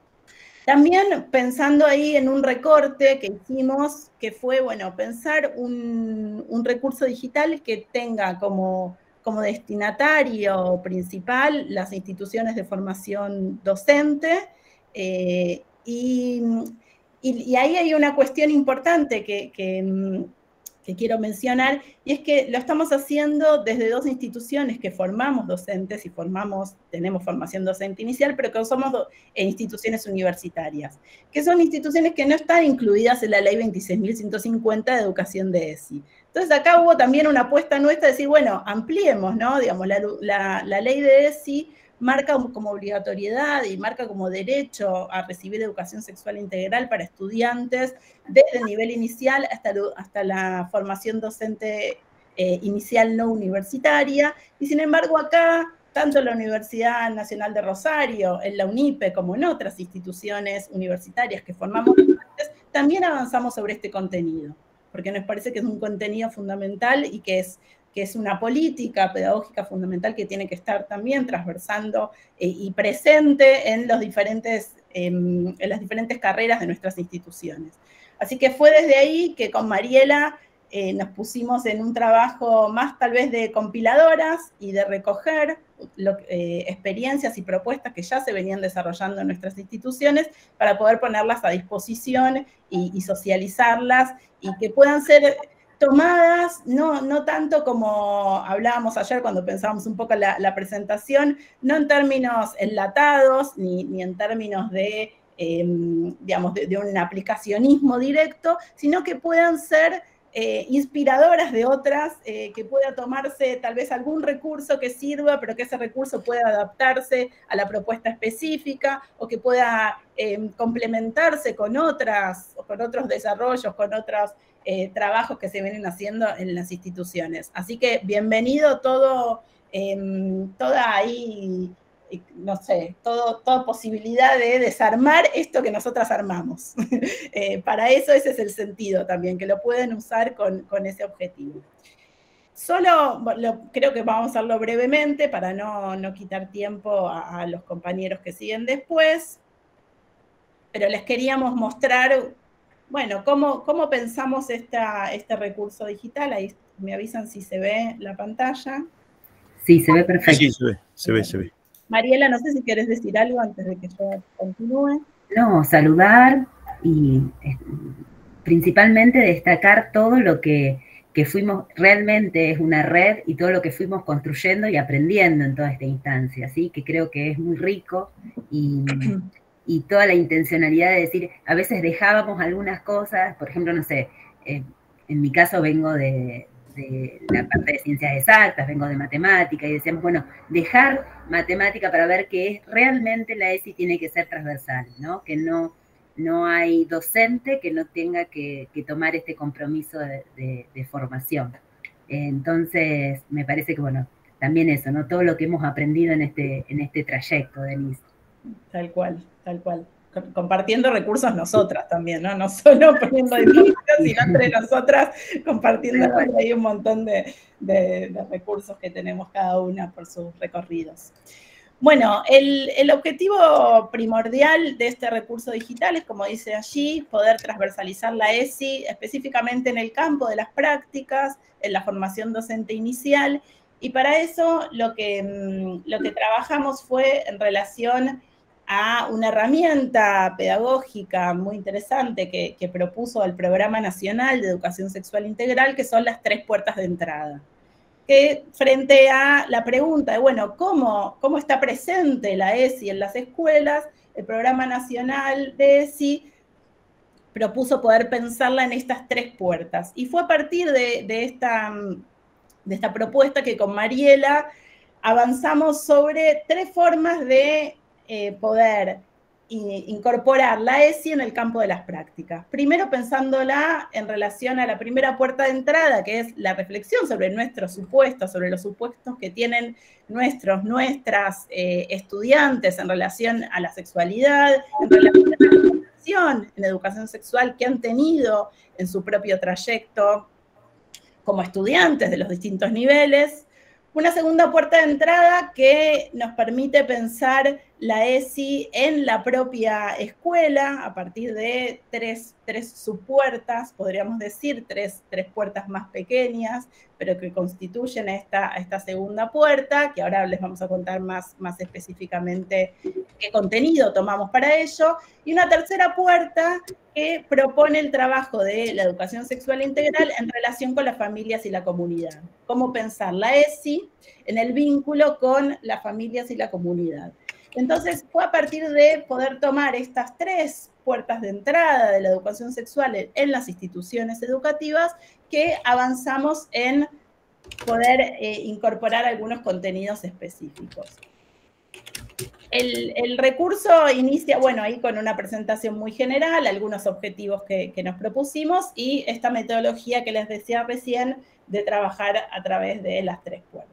También pensando ahí en un recorte que hicimos, que fue, bueno, pensar un, un recurso digital que tenga como, como destinatario principal las instituciones de formación docente, eh, y, y, y ahí hay una cuestión importante que, que, que quiero mencionar, y es que lo estamos haciendo desde dos instituciones que formamos docentes y formamos, tenemos formación docente inicial, pero que somos do, instituciones universitarias, que son instituciones que no están incluidas en la ley veintiséis mil ciento cincuenta de educación de ESI. Entonces acá hubo también una apuesta nuestra de decir, bueno, ampliemos, ¿no? Digamos, la, la, la ley de ESI marca como obligatoriedad y marca como derecho a recibir educación sexual integral para estudiantes desde el nivel inicial hasta, hasta la formación docente eh, inicial no universitaria, y sin embargo acá, tanto en la Universidad Nacional de Rosario, en la UNIPE, como en otras instituciones universitarias que formamos docentes, también avanzamos sobre este contenido, porque nos parece que es un contenido fundamental y que es que es una política pedagógica fundamental que tiene que estar también transversando eh, y presente en, los diferentes, eh, en las diferentes carreras de nuestras instituciones. Así que fue desde ahí que con Mariela eh, nos pusimos en un trabajo más tal vez de compiladoras y de recoger lo, eh, experiencias y propuestas que ya se venían desarrollando en nuestras instituciones para poder ponerlas a disposición y, y socializarlas y que puedan ser tomadas, no, no tanto como hablábamos ayer cuando pensábamos un poco la, la presentación, no en términos enlatados, ni, ni en términos de, eh, digamos, de, de un aplicacionismo directo, sino que puedan ser eh, inspiradoras de otras, eh, que pueda tomarse tal vez algún recurso que sirva, pero que ese recurso pueda adaptarse a la propuesta específica, o que pueda eh, complementarse con otras, con otros desarrollos, con otros Eh, trabajos que se vienen haciendo en las instituciones. Así que bienvenido todo, eh, toda ahí, no sé, todo, toda posibilidad de desarmar esto que nosotras armamos. eh, para eso ese es el sentido también, que lo pueden usar con, con ese objetivo. Solo, lo, creo que vamos a hacerlo brevemente para no, no quitar tiempo a, a los compañeros que siguen después, pero les queríamos mostrar. Bueno, ¿cómo, cómo pensamos esta, este recurso digital? Ahí me avisan si se ve la pantalla. Sí, se ve perfecto. Sí, se ve, se ve, se ve. Mariela, no sé si quieres decir algo antes de que yo continúe. No, saludar y eh, principalmente destacar todo lo que, que fuimos, realmente es una red, y todo lo que fuimos construyendo y aprendiendo en toda esta instancia, ¿sí? Que creo que es muy rico, y... y toda la intencionalidad de decir, a veces dejábamos algunas cosas, por ejemplo, no sé, eh, en mi caso vengo de, de la parte de ciencias exactas, vengo de matemática, y decíamos, bueno, dejar matemática para ver que es, realmente la ESI tiene que ser transversal, ¿no? Que no, no hay docente que no tenga que, que tomar este compromiso de, de, de formación. Entonces, me parece que, bueno, también eso, ¿no? Todo lo que hemos aprendido en este, en este trayecto, Denise. Tal cual, tal cual. Compartiendo recursos nosotras también, ¿no? No solo poniendo dinámicas, sino entre nosotras compartiendo ahí un montón de, de, de recursos que tenemos cada una por sus recorridos. Bueno, el, el objetivo primordial de este recurso digital es, como dice allí, poder transversalizar la ESI específicamente en el campo de las prácticas, en la formación docente inicial, y para eso lo que, lo que trabajamos fue en relación a una herramienta pedagógica muy interesante que, que propuso el Programa Nacional de Educación Sexual Integral, que son las tres puertas de entrada. Que frente a la pregunta de, bueno, ¿cómo, cómo está presente la ESI en las escuelas? El Programa Nacional de ESI propuso poder pensarla en estas tres puertas. Y fue a partir de, de, esta, de esta propuesta que con Mariela avanzamos sobre tres formas de Eh, poder incorporar la E S I en el campo de las prácticas. Primero pensándola en relación a la primera puerta de entrada, que es la reflexión sobre nuestros supuestos, sobre los supuestos que tienen nuestros, nuestras eh, estudiantes en relación a la sexualidad, en relación a la educación, en educación sexual que han tenido en su propio trayecto como estudiantes de los distintos niveles. Una segunda puerta de entrada que nos permite pensar la E S I en la propia escuela a partir de tres, tres subpuertas, podríamos decir, tres, tres puertas más pequeñas, pero que constituyen esta, esta segunda puerta, que ahora les vamos a contar más, más específicamente qué contenido tomamos para ello. Y una tercera puerta que propone el trabajo de la educación sexual integral en relación con las familias y la comunidad. Cómo pensar la E S I en el vínculo con las familias y la comunidad. Entonces, fue a partir de poder tomar estas tres puertas de entrada de la educación sexual en las instituciones educativas que avanzamos en poder eh, incorporar algunos contenidos específicos. El, el recurso inicia, bueno, ahí con una presentación muy general, algunos objetivos que, que nos propusimos y esta metodología que les decía recién de trabajar a través de las tres puertas.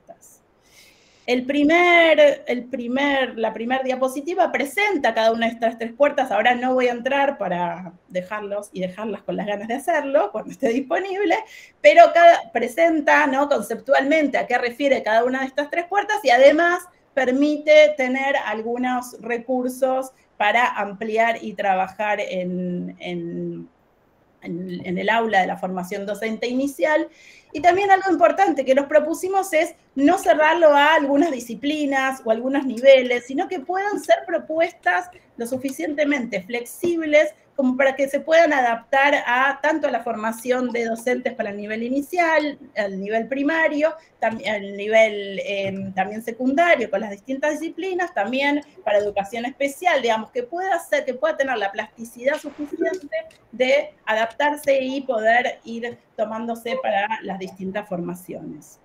El primer, el primer, la primera diapositiva presenta cada una de estas tres puertas. Ahora no voy a entrar para dejarlos y dejarlas con las ganas de hacerlo cuando esté disponible, pero cada, presenta, ¿no?, conceptualmente a qué refiere cada una de estas tres puertas y además permite tener algunos recursos para ampliar y trabajar en, en, en, en el aula de la formación docente inicial. Y también algo importante que nos propusimos es no cerrarlo a algunas disciplinas o algunos niveles, sino que puedan ser propuestas lo suficientemente flexibles como para que se puedan adaptar a tanto a la formación de docentes para el nivel inicial, al nivel primario, al nivel eh, también secundario con las distintas disciplinas, también para educación especial, digamos, que pueda ser, que pueda tener la plasticidad suficiente de adaptarse y poder ir tomándose para las distintas formaciones.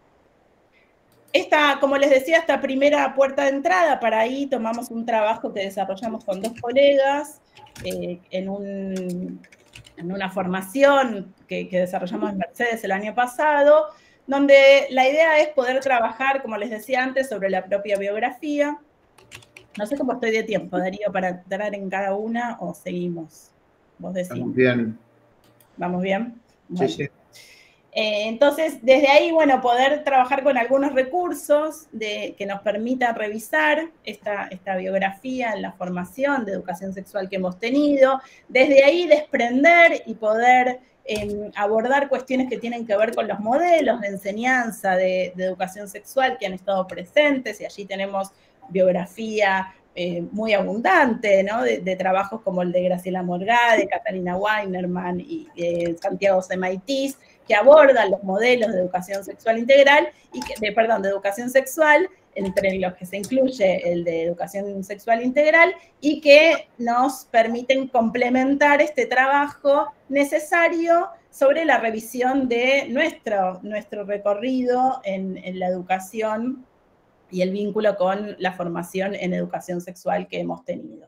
Esta, como les decía, esta primera puerta de entrada, para ahí tomamos un trabajo que desarrollamos con dos colegas eh, en, un, en una formación que, que desarrollamos en Mercedes el año pasado, donde la idea es poder trabajar, como les decía antes, sobre la propia biografía. No sé cómo estoy de tiempo, Darío, para entrar en cada una o seguimos. Vos decís. Vamos bien. ¿Vamos bien? Bueno. Sí, sí. Eh, entonces, desde ahí, bueno, poder trabajar con algunos recursos de, que nos permitan revisar esta, esta biografía en la formación de educación sexual que hemos tenido, desde ahí desprender y poder eh, abordar cuestiones que tienen que ver con los modelos de enseñanza de, de educación sexual que han estado presentes, y allí tenemos biografía eh, muy abundante, ¿no?, de, de trabajos como el de Graciela Morgade, Catalina Weinerman y eh, Santiago Semaitis, que abordan los modelos de educación sexual integral, y que, de, perdón, de educación sexual, entre los que se incluye el de educación sexual integral, y que nos permiten complementar este trabajo necesario sobre la revisión de nuestro, nuestro recorrido en, en la educación y el vínculo con la formación en educación sexual que hemos tenido.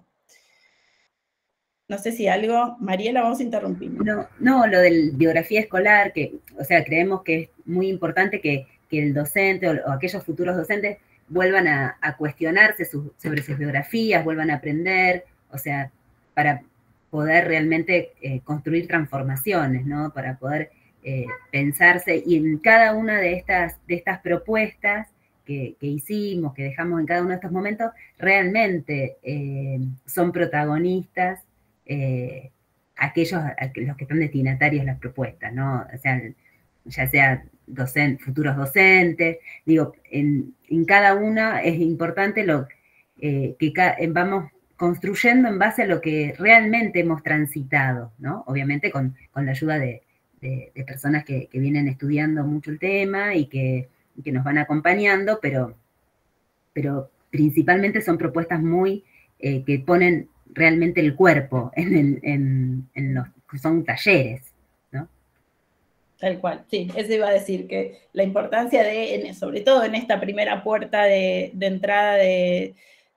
No sé si algo, Mariela, vamos a interrumpir. No, no, lo de biografía escolar, que, o sea, creemos que es muy importante que, que el docente o, o aquellos futuros docentes vuelvan a, a cuestionarse su, sobre sus biografías, vuelvan a aprender, o sea, para poder realmente eh, construir transformaciones, ¿no? Para poder eh, pensarse, y en cada una de estas, de estas propuestas que, que hicimos, que dejamos en cada uno de estos momentos, realmente eh, son protagonistas Eh, aquellos, los que están destinatarios a las propuestas, ¿no? O sea, ya sea docente, futuros docentes, digo, en, en cada una es importante lo eh, que ca vamos construyendo en base a lo que realmente hemos transitado, ¿no? Obviamente con, con la ayuda de, de, de personas que, que vienen estudiando mucho el tema y que, y que nos van acompañando, pero, pero principalmente son propuestas muy eh, que ponen realmente el cuerpo en, el, en, en los que son talleres, ¿no? Tal cual, sí, eso iba a decir, que la importancia de, sobre todo en esta primera puerta de, de entrada de,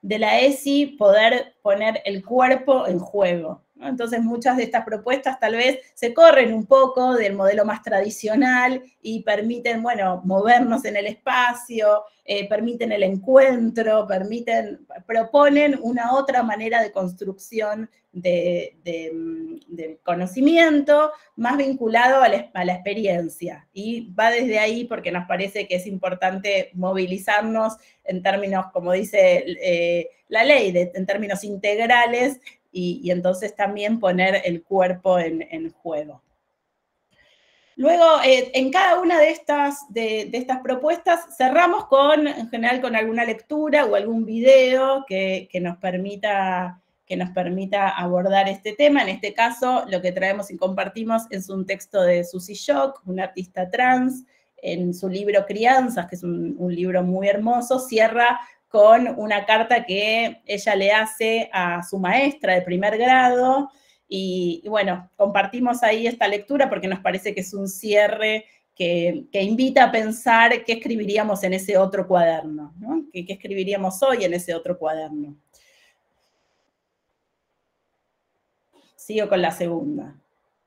de la ESI poder poner el cuerpo en juego, ¿no? Entonces, muchas de estas propuestas tal vez se corren un poco del modelo más tradicional y permiten, bueno, movernos en el espacio, eh, permiten el encuentro, permiten, proponen una otra manera de construcción de, de, de conocimiento más vinculado a la, a la experiencia. Y va desde ahí porque nos parece que es importante movilizarnos en términos, como dice eh, la ley, de, en términos integrales, y, y entonces también poner el cuerpo en, en juego. Luego, eh, en cada una de estas, de, de estas propuestas, cerramos con, en general, con alguna lectura o algún video que, que, nos permita, que nos permita abordar este tema. En este caso, lo que traemos y compartimos es un texto de Susie Shock, una artista trans, en su libro Crianzas, que es un, un libro muy hermoso, cierra con una carta que ella le hace a su maestra de primer grado, y, y bueno, compartimos ahí esta lectura porque nos parece que es un cierre que, que invita a pensar qué escribiríamos en ese otro cuaderno, ¿no? ¿Qué, qué escribiríamos hoy en ese otro cuaderno? Sigo con la segunda.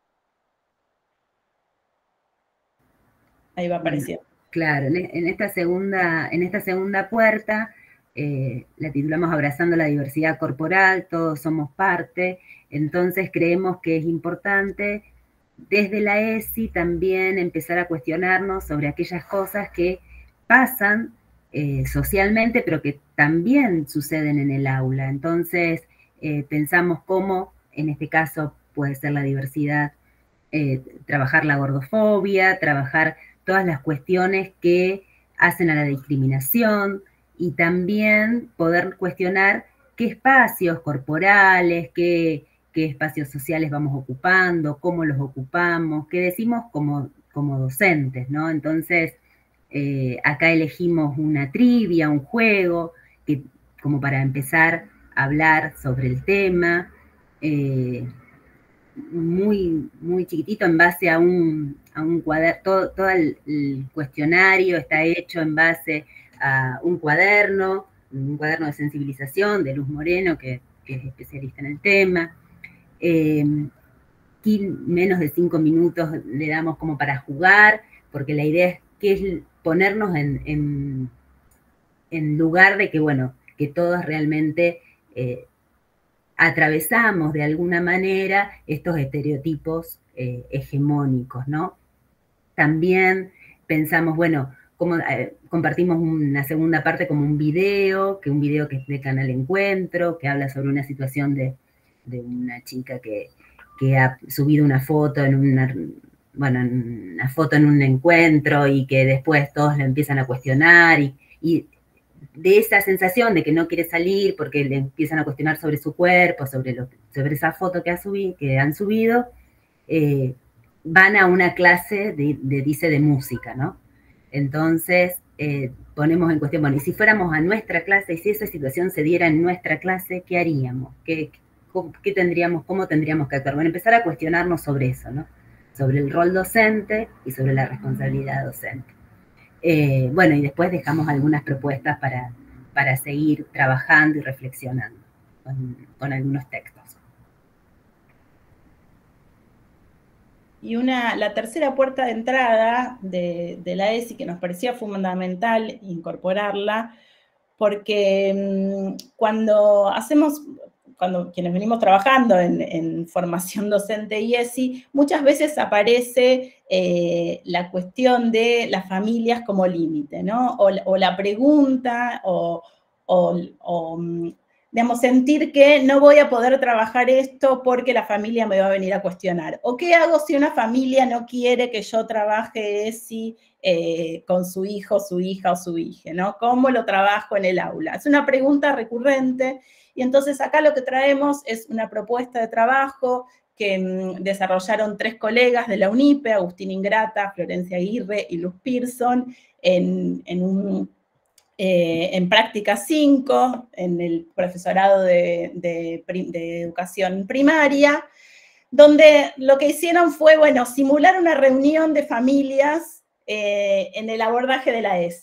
Ahí va apareciendo. Claro, en esta segunda, en esta segunda puerta, eh, la titulamos Abrazando la diversidad corporal, todos somos parte. Entonces creemos que es importante desde la ESI también empezar a cuestionarnos sobre aquellas cosas que pasan eh, socialmente, pero que también suceden en el aula. Entonces eh, pensamos cómo, en este caso puede ser la diversidad, eh, trabajar la gordofobia, trabajar todas las cuestiones que hacen a la discriminación, y también poder cuestionar qué espacios corporales, qué, qué espacios sociales vamos ocupando, cómo los ocupamos, qué decimos como, como docentes, ¿no? Entonces, eh, acá elegimos una trivia, un juego, que, como para empezar a hablar sobre el tema, eh, muy, muy chiquitito en base a un, a un cuaderno, todo, todo el, el cuestionario está hecho en base a un cuaderno, un cuaderno de sensibilización de Luz Moreno, que, que es especialista en el tema. Eh, menos de cinco minutos le damos como para jugar, porque la idea es que es ponernos en, en, en lugar de que, bueno, que todos realmente eh, atravesamos de alguna manera estos estereotipos eh, hegemónicos, ¿no? También pensamos, bueno, como, eh, compartimos una segunda parte como un video, que un video que es de Canal Encuentro, que habla sobre una situación de, de una chica que, que ha subido una foto en una, bueno, una foto en un encuentro y que después todos le empiezan a cuestionar y, y de esa sensación de que no quiere salir porque le empiezan a cuestionar sobre su cuerpo, sobre, lo, sobre esa foto que, ha subido, que han subido, eh, van a una clase de, de, dice, de música, ¿no? Entonces, eh, ponemos en cuestión, bueno, y si fuéramos a nuestra clase, y si esa situación se diera en nuestra clase, ¿qué haríamos? ¿Qué, qué tendríamos, cómo tendríamos que actuar? Bueno, empezar a cuestionarnos sobre eso, ¿no? Sobre el rol docente y sobre la responsabilidad docente. Eh, bueno, y después dejamos algunas propuestas para, para seguir trabajando y reflexionando con, con algunos textos. Y una, la tercera puerta de entrada de, de la ESI, que nos parecía fundamental incorporarla, porque mmm, cuando hacemos, cuando quienes venimos trabajando en, en formación docente y ESI, muchas veces aparece eh, la cuestión de las familias como límite, ¿no? O, o la pregunta, o, o, o digamos, sentir que no voy a poder trabajar esto porque la familia me va a venir a cuestionar. ¿O qué hago si una familia no quiere que yo trabaje ESI eh, con su hijo, su hija o su hija, ¿no? ¿Cómo lo trabajo en el aula? Es una pregunta recurrente, y entonces acá lo que traemos es una propuesta de trabajo que mmm, desarrollaron tres colegas de la UNIPE, Agustín Ingrata, Florencia Aguirre y Luz Pearson, en, en un... Eh, en práctica cinco, en el profesorado de, de, de educación primaria, donde lo que hicieron fue, bueno, simular una reunión de familias eh, en el abordaje de la ESI.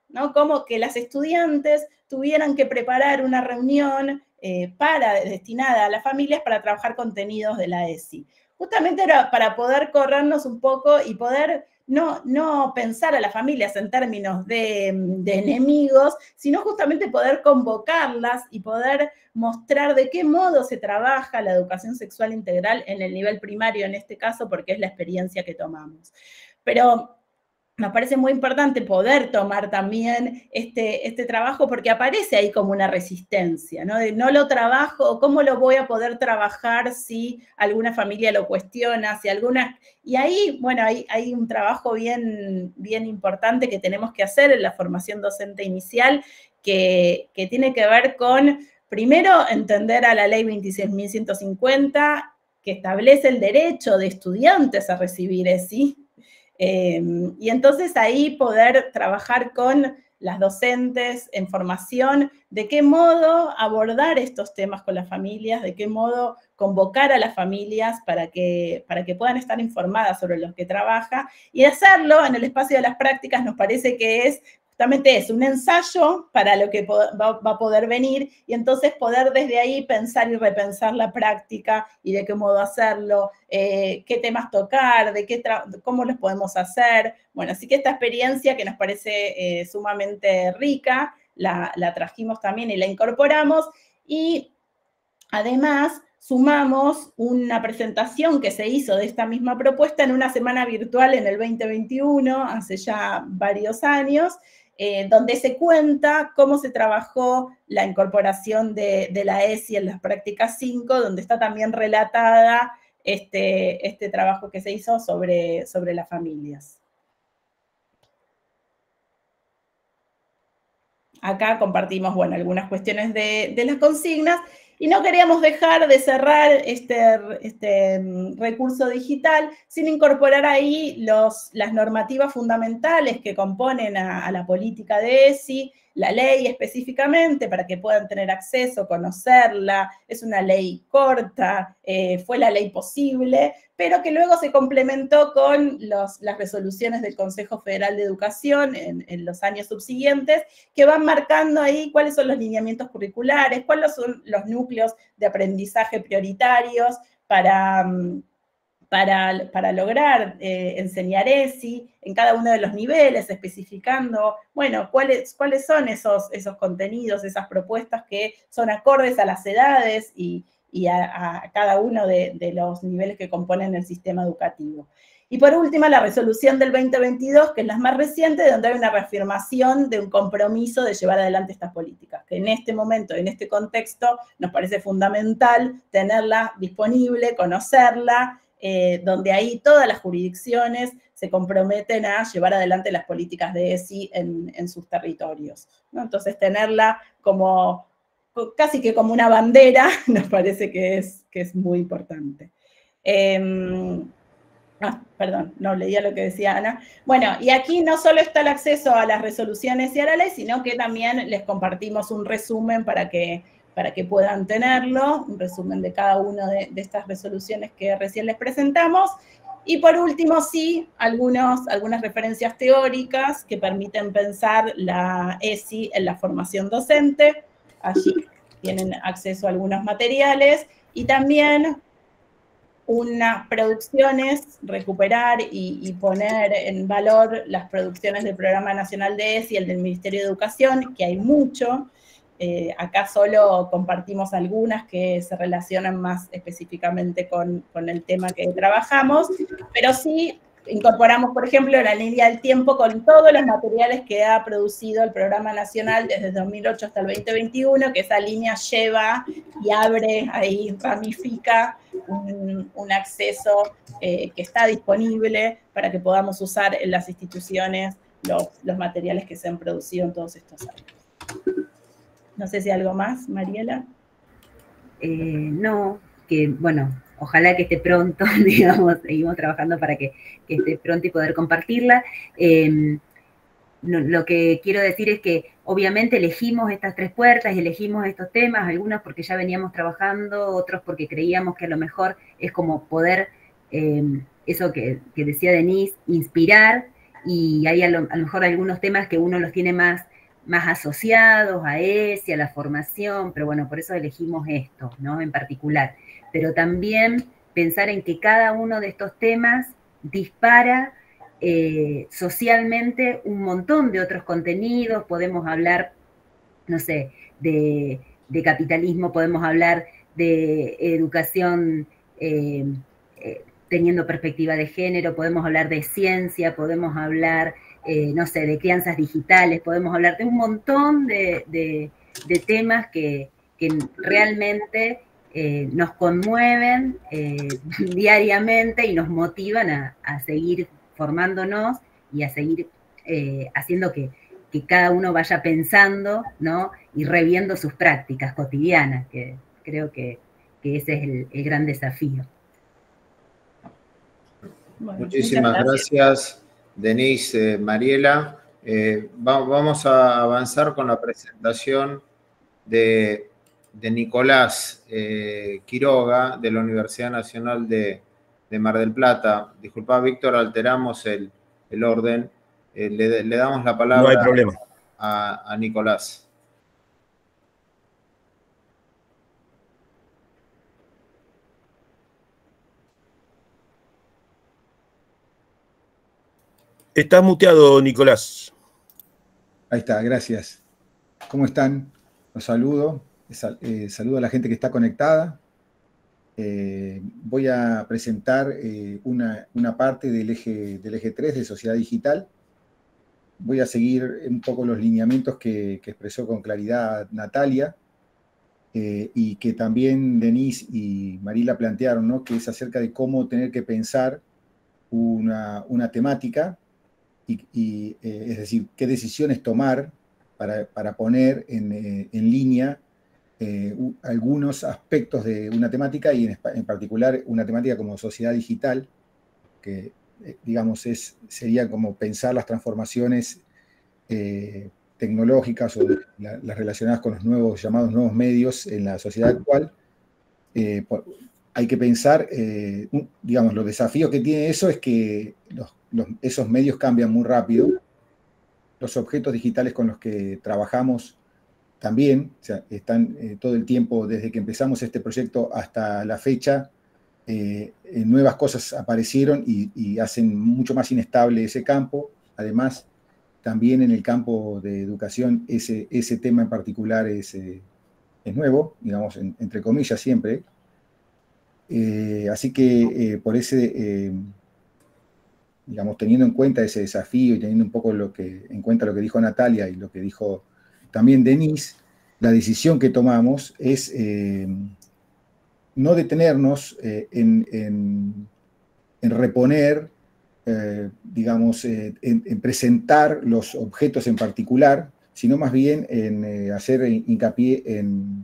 ¿no? Como que las estudiantes tuvieran que preparar una reunión eh, para, destinada a las familias para trabajar contenidos de la ESI. Justamente era para poder corrernos un poco y poder no, no pensar a las familias en términos de, de enemigos, sino justamente poder convocarlas y poder mostrar de qué modo se trabaja la educación sexual integral en el nivel primario, en este caso, porque es la experiencia que tomamos. Pero nos parece muy importante poder tomar también este, este trabajo porque aparece ahí como una resistencia, ¿no? De no lo trabajo, ¿cómo lo voy a poder trabajar si alguna familia lo cuestiona? Si alguna... Y ahí, bueno, hay, hay un trabajo bien, bien importante que tenemos que hacer en la formación docente inicial que, que tiene que ver con, primero, entender a la ley veintiséis mil ciento cincuenta que establece el derecho de estudiantes a recibir ESI. Eh, y entonces ahí poder trabajar con las docentes en formación, de qué modo abordar estos temas con las familias, de qué modo convocar a las familias para que, para que puedan estar informadas sobre lo que trabaja, y hacerlo en el espacio de las prácticas nos parece que es justamente es un ensayo para lo que va a poder venir, y entonces poder desde ahí pensar y repensar la práctica y de qué modo hacerlo, eh, qué temas tocar, de qué cómo los podemos hacer. Bueno, así que esta experiencia que nos parece eh, sumamente rica, la, la trajimos también y la incorporamos, y además sumamos una presentación que se hizo de esta misma propuesta en una semana virtual en el veinte veintiuno, hace ya varios años, Eh, donde se cuenta cómo se trabajó la incorporación de, de la ESI en las prácticas cinco, donde está también relatada este, este trabajo que se hizo sobre, sobre las familias. Acá compartimos, bueno, algunas cuestiones de, de las consignas, y no queríamos dejar de cerrar este, este recurso digital sin incorporar ahí los, las normativas fundamentales que componen a, a la política de ESI, la ley específicamente, para que puedan tener acceso, conocerla. Es una ley corta, eh, fue la ley posible, pero que luego se complementó con los, las resoluciones del Consejo Federal de Educación en, en los años subsiguientes, que van marcando ahí cuáles son los lineamientos curriculares, cuáles son los núcleos de aprendizaje prioritarios para... Para, para lograr eh, enseñar ESI en cada uno de los niveles, especificando, bueno, cuáles, cuáles son esos, esos contenidos, esas propuestas que son acordes a las edades y, y a, a cada uno de, de los niveles que componen el sistema educativo. Y por último, la resolución del veinte veintidós, que es la más reciente, donde hay una reafirmación de un compromiso de llevar adelante estas políticas, que en este momento, en este contexto, nos parece fundamental tenerla disponible, conocerla, Eh, donde ahí todas las jurisdicciones se comprometen a llevar adelante las políticas de ESI en, en sus territorios, ¿no? Entonces, tenerla como, casi que como una bandera, nos parece que es, que es muy importante. Eh, ah, perdón, no leía lo que decía Ana. Bueno, y aquí no solo está el acceso a las resoluciones y a la ley, sino que también les compartimos un resumen para que para que puedan tenerlo, un resumen de cada una de, de estas resoluciones que recién les presentamos. Y por último, sí, algunos, algunas referencias teóricas que permiten pensar la ESI en la formación docente. Allí tienen acceso a algunos materiales y también unas producciones, recuperar y, y poner en valor las producciones del Programa Nacional de ESI y el del Ministerio de Educación, que hay mucho. Eh, acá solo compartimos algunas que se relacionan más específicamente con, con el tema que trabajamos, pero sí incorporamos, por ejemplo, la línea del tiempo con todos los materiales que ha producido el Programa Nacional desde dos mil ocho hasta el veinte veintiuno, que esa línea lleva y abre, ahí ramifica un, un acceso eh, que está disponible para que podamos usar en las instituciones los, los materiales que se han producido en todos estos años. No sé si algo más, Mariela. Eh, no, que bueno, ojalá que esté pronto, digamos, seguimos trabajando para que, que esté pronto y poder compartirla. Eh, no, lo que quiero decir es que obviamente elegimos estas tres puertas y elegimos estos temas, algunos porque ya veníamos trabajando, otros porque creíamos que a lo mejor es como poder, eh, eso que, que decía Denise, inspirar y hay a lo, a lo mejor algunos temas que uno los tiene más, más asociados a ese, a la formación, pero bueno, por eso elegimos esto, ¿no? En particular. Pero también pensar en que cada uno de estos temas dispara eh, socialmente un montón de otros contenidos. Podemos hablar, no sé, de, de capitalismo, podemos hablar de educación eh, eh, teniendo perspectiva de género, podemos hablar de ciencia, podemos hablar, eh, no sé, de crianzas digitales, podemos hablar de un montón de, de, de temas que, que realmente eh, nos conmueven eh, diariamente y nos motivan a, a seguir formándonos y a seguir eh, haciendo que, que cada uno vaya pensando, ¿no? Y reviendo sus prácticas cotidianas, que creo que, que ese es el, el gran desafío. Bueno, muchísimas gracias, gracias Denise, eh, Mariela. Eh, va, vamos a avanzar con la presentación de, de Nicolás eh, Quiroga, de la Universidad Nacional de, de Mar del Plata. Disculpa, Víctor, alteramos el, el orden. Eh, le, le damos la palabra no hay problema. A, a Nicolás. Estás muteado, Nicolás. Ahí está, gracias. ¿Cómo están? Los saludo. Eh, saludo a la gente que está conectada. Eh, voy a presentar eh, una, una parte del eje, del eje tres de Sociedad Digital. Voy a seguir un poco los lineamientos que, que expresó con claridad Natalia eh, y que también Denise y Marila plantearon, ¿no? Que es acerca de cómo tener que pensar una, una temática y, y eh, es decir, qué decisiones tomar para, para poner en, eh, en línea eh, u, algunos aspectos de una temática y en, en particular una temática como sociedad digital, que eh, digamos es, sería como pensar las transformaciones eh, tecnológicas o la, las relacionadas con los nuevos llamados nuevos medios en la sociedad actual. Eh, por, hay que pensar, eh, un, digamos, los desafíos que tiene eso es que los, los, esos medios cambian muy rápido. Los objetos digitales con los que trabajamos también, o sea, están eh, todo el tiempo, desde que empezamos este proyecto hasta la fecha, eh, nuevas cosas aparecieron y, y hacen mucho más inestable ese campo. Además, también en el campo de educación, ese, ese tema en particular es, eh, es nuevo, digamos, en, entre comillas siempre. Eh, así que eh, por ese, eh, digamos, teniendo en cuenta ese desafío y teniendo un poco lo que, en cuenta lo que dijo Natalia y lo que dijo también Denise, la decisión que tomamos es eh, no detenernos eh, en, en, en reponer, eh, digamos, eh, en, en presentar los objetos en particular, sino más bien en eh, hacer hincapié en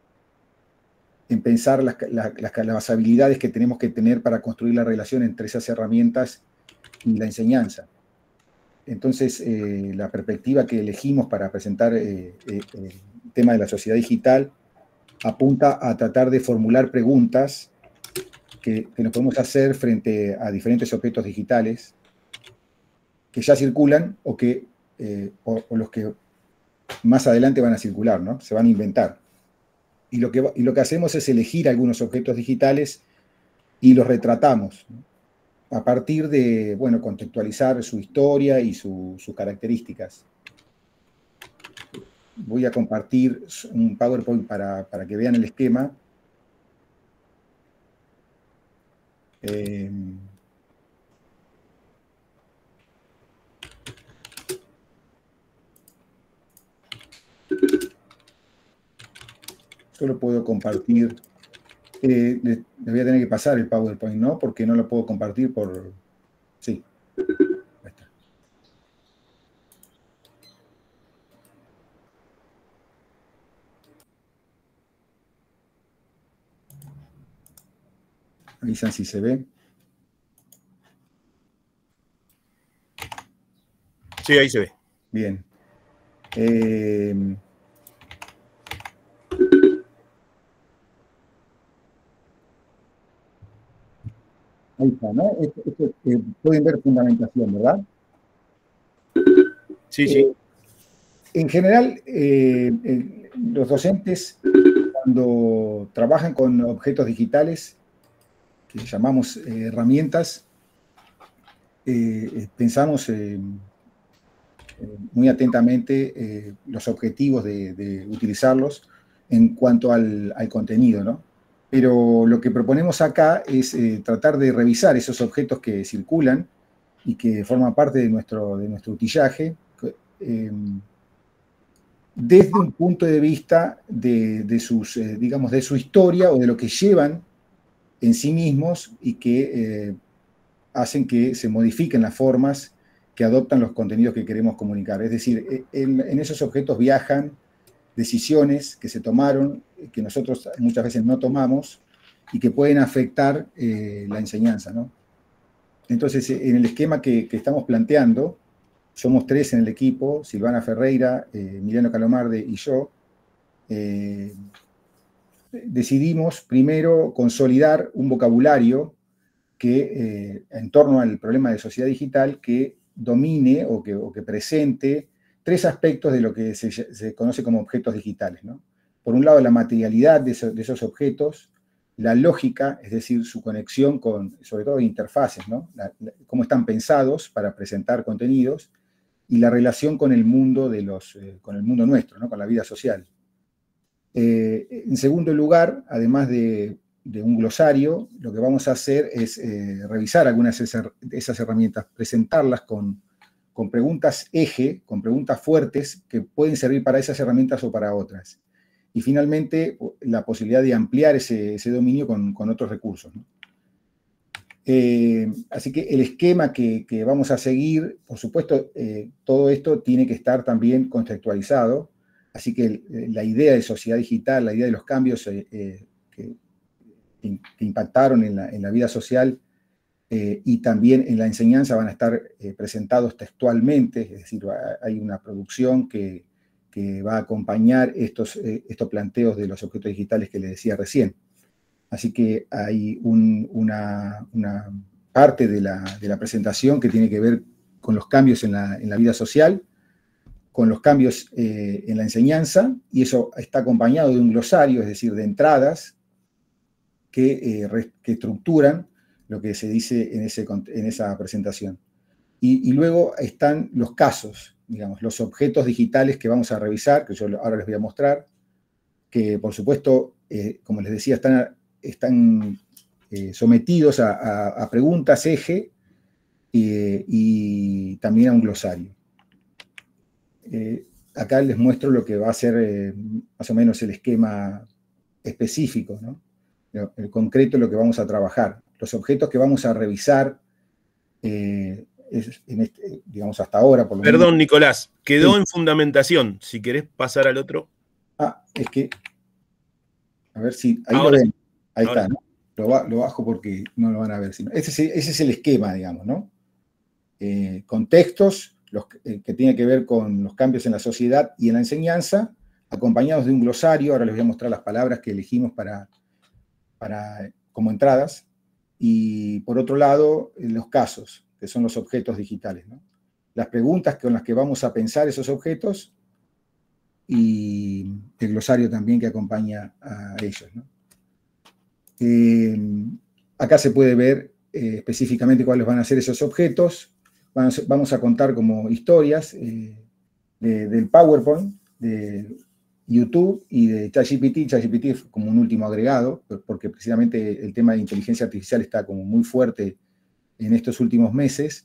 en pensar las, las, las habilidades que tenemos que tener para construir la relación entre esas herramientas y la enseñanza. Entonces, eh, la perspectiva que elegimos para presentar eh, eh, el tema de la sociedad digital apunta a tratar de formular preguntas que, que nos podemos hacer frente a diferentes objetos digitales que ya circulan o, que, eh, o, o los que más adelante van a circular, ¿no? Se van a inventar. Y lo, que, y lo que hacemos es elegir algunos objetos digitales y los retratamos, ¿no? A partir de, bueno, contextualizar su historia y su, sus características. Voy a compartir un PowerPoint para, para que vean el esquema. Eh, Solo puedo compartir, eh, les, les voy a tener que pasar el PowerPoint, ¿no? Porque no lo puedo compartir por, sí. Ahí está. Avisan si se ve. Sí, ahí se ve. Bien. Eh, Ahí está, ¿no? Esto, esto, eh, pueden ver fundamentación, ¿verdad? Sí, sí. Eh, en general, eh, eh, los docentes, cuando trabajan con objetos digitales, que llamamos eh, herramientas, eh, pensamos eh, eh, muy atentamente eh, los objetivos de, de utilizarlos en cuanto al, al contenido, ¿no? Pero lo que proponemos acá es eh, tratar de revisar esos objetos que circulan y que forman parte de nuestro, de nuestro utillaje, eh, desde un punto de vista de, de sus, eh, digamos, de su historia o de lo que llevan en sí mismos y que eh, hacen que se modifiquen las formas que adoptan los contenidos que queremos comunicar. Es decir, en, en esos objetos viajan decisiones que se tomaron, que nosotros muchas veces no tomamos y que pueden afectar eh, la enseñanza, ¿no? Entonces, en el esquema que, que estamos planteando, somos tres en el equipo, Silvana Ferreira, eh, Emiliano Calomarde y yo, eh, decidimos primero consolidar un vocabulario que, eh, en torno al problema de sociedad digital, que domine o que, o que presente tres aspectos de lo que se, se conoce como objetos digitales, ¿no? Por un lado, la materialidad de, eso, de esos objetos, la lógica, es decir, su conexión con, sobre todo, interfaces, ¿no? La, la, cómo están pensados para presentar contenidos, y la relación con el mundo, de los, eh, con el mundo nuestro, ¿no? Con la vida social. Eh, en segundo lugar, además de, de un glosario, lo que vamos a hacer es eh, revisar algunas de esas herramientas, presentarlas con, con preguntas eje, con preguntas fuertes que pueden servir para esas herramientas o para otras. Y finalmente, la posibilidad de ampliar ese, ese dominio con, con otros recursos, ¿no? Eh, así que el esquema que, que vamos a seguir, por supuesto, eh, todo esto tiene que estar también contextualizado. Así que la idea de sociedad digital, la idea de los cambios eh, eh, que, que impactaron en la, en la vida social eh, y también en la enseñanza van a estar eh, presentados textualmente, es decir, hay una producción que, que va a acompañar estos, eh, estos planteos de los objetos digitales que les decía recién. Así que hay un, una, una parte de la, de la presentación que tiene que ver con los cambios en la, en la vida social, con los cambios eh, en la enseñanza, y eso está acompañado de un glosario, es decir, de entradas que, eh, re, que estructuran lo que se dice en, ese, en esa presentación. Y, y luego están los casos, digamos, los objetos digitales que vamos a revisar, que yo ahora les voy a mostrar, que por supuesto, eh, como les decía, están, están eh, sometidos a, a, a preguntas eje eh, y también a un glosario. Eh, acá les muestro lo que va a ser eh, más o menos el esquema específico, ¿no? El concreto, lo que vamos a trabajar. Los objetos que vamos a revisar, eh, es, en este, digamos, hasta ahora, por lo Perdón, menos. Nicolás, quedó Sí. En fundamentación. Si querés pasar al otro. Ah, es que, a ver si, ahí Ahora lo ven. sí. Ahí Ahora. está, ¿no? Lo, ba, lo bajo porque no lo van a ver. Sino, ese, es, ese es el esquema, digamos, ¿no? Eh, contextos, los que, que tiene que ver con los cambios en la sociedad y en la enseñanza, acompañados de un glosario. Ahora les voy a mostrar las palabras que elegimos para, para, como entradas. Y por otro lado, los casos, que son los objetos digitales, ¿no? Las preguntas con las que vamos a pensar esos objetos y el glosario también que acompaña a ellos, ¿no? Eh, acá se puede ver eh, específicamente cuáles van a ser esos objetos. Vamos, vamos a contar como historias eh, de, del PowerPoint, de YouTube y de ChatGPT. ChatGPT es como un último agregado, porque precisamente el tema de inteligencia artificial está como muy fuerte en estos últimos meses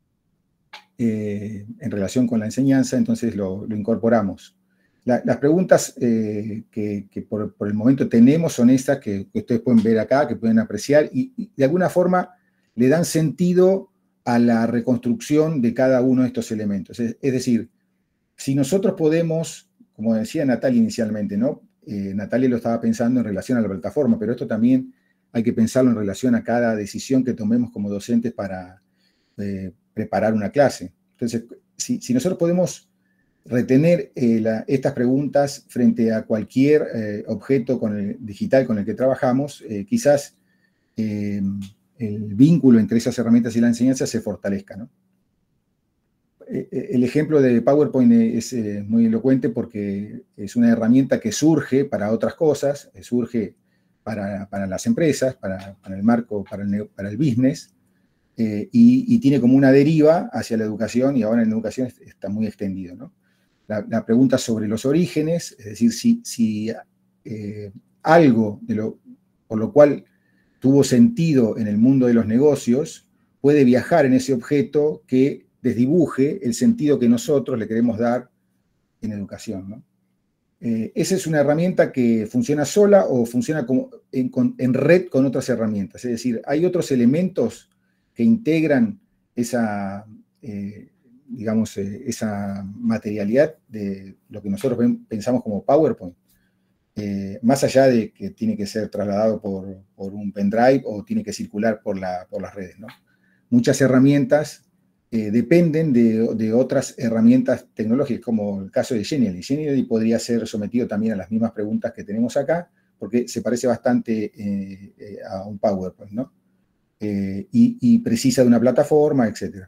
eh, en relación con la enseñanza, entonces lo, lo incorporamos. La, las preguntas eh, que, que por, por el momento tenemos son estas que, que ustedes pueden ver acá, que pueden apreciar, y, y de alguna forma le dan sentido a la reconstrucción de cada uno de estos elementos. Es, es decir, si nosotros podemos, como decía Natalia inicialmente, ¿no? Eh, Natalia lo estaba pensando en relación a la plataforma, pero esto también hay que pensarlo en relación a cada decisión que tomemos como docentes para eh, preparar una clase. Entonces, si, si nosotros podemos retener eh, la, estas preguntas frente a cualquier eh, objeto con el, digital con el que trabajamos, eh, quizás eh, el vínculo entre esas herramientas y la enseñanza se fortalezca, ¿no? el ejemplo de PowerPoint es muy elocuente porque es una herramienta que surge para otras cosas, surge para, para las empresas, para, para el marco, para el, para el business, eh, y, y tiene como una deriva hacia la educación, y ahora en la educación está muy extendido, ¿no? La, la pregunta sobre los orígenes, es decir, si, si eh, algo de lo, por lo cual tuvo sentido en el mundo de los negocios puede viajar en ese objeto que desdibuje el sentido que nosotros le queremos dar en educación, ¿no? Eh, esa es una herramienta que funciona sola o funciona como en, con, en red con otras herramientas. Es decir, hay otros elementos que integran esa, eh, digamos, eh, esa materialidad de lo que nosotros ven, pensamos como PowerPoint. Eh, más allá de que tiene que ser trasladado por, por un pendrive o tiene que circular por, la, por las redes, ¿no? Muchas herramientas eh, dependen de, de otras herramientas tecnológicas, como el caso de Genially. Genially podría ser sometido también a las mismas preguntas que tenemos acá, porque se parece bastante eh, eh, a un PowerPoint, ¿no? Eh, y, y precisa de una plataforma, etcétera.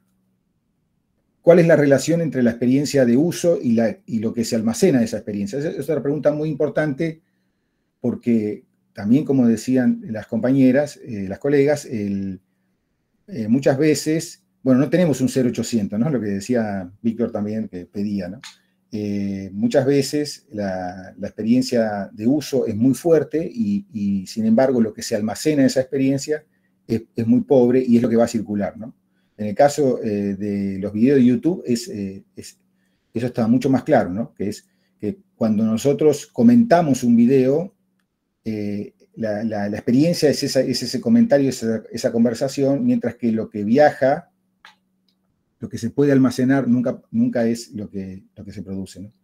¿Cuál es la relación entre la experiencia de uso y, la, y lo que se almacena de esa experiencia? Esa es otra pregunta muy importante porque también, como decían las compañeras, eh, las colegas, el, eh, muchas veces, bueno, no tenemos un cero ochocientos, ¿no? Lo que decía Víctor también, que pedía, ¿no? Eh, muchas veces la, la experiencia de uso es muy fuerte y, y, sin embargo, lo que se almacena en esa experiencia es, es muy pobre y es lo que va a circular, ¿no? En el caso eh, de los videos de YouTube, es, eh, es, eso está mucho más claro, ¿no? Que es que cuando nosotros comentamos un video, eh, la, la, la experiencia es, esa, es ese comentario, esa, esa conversación, mientras que lo que viaja, lo que se puede almacenar, nunca, nunca es lo que, lo que se produce, ¿no?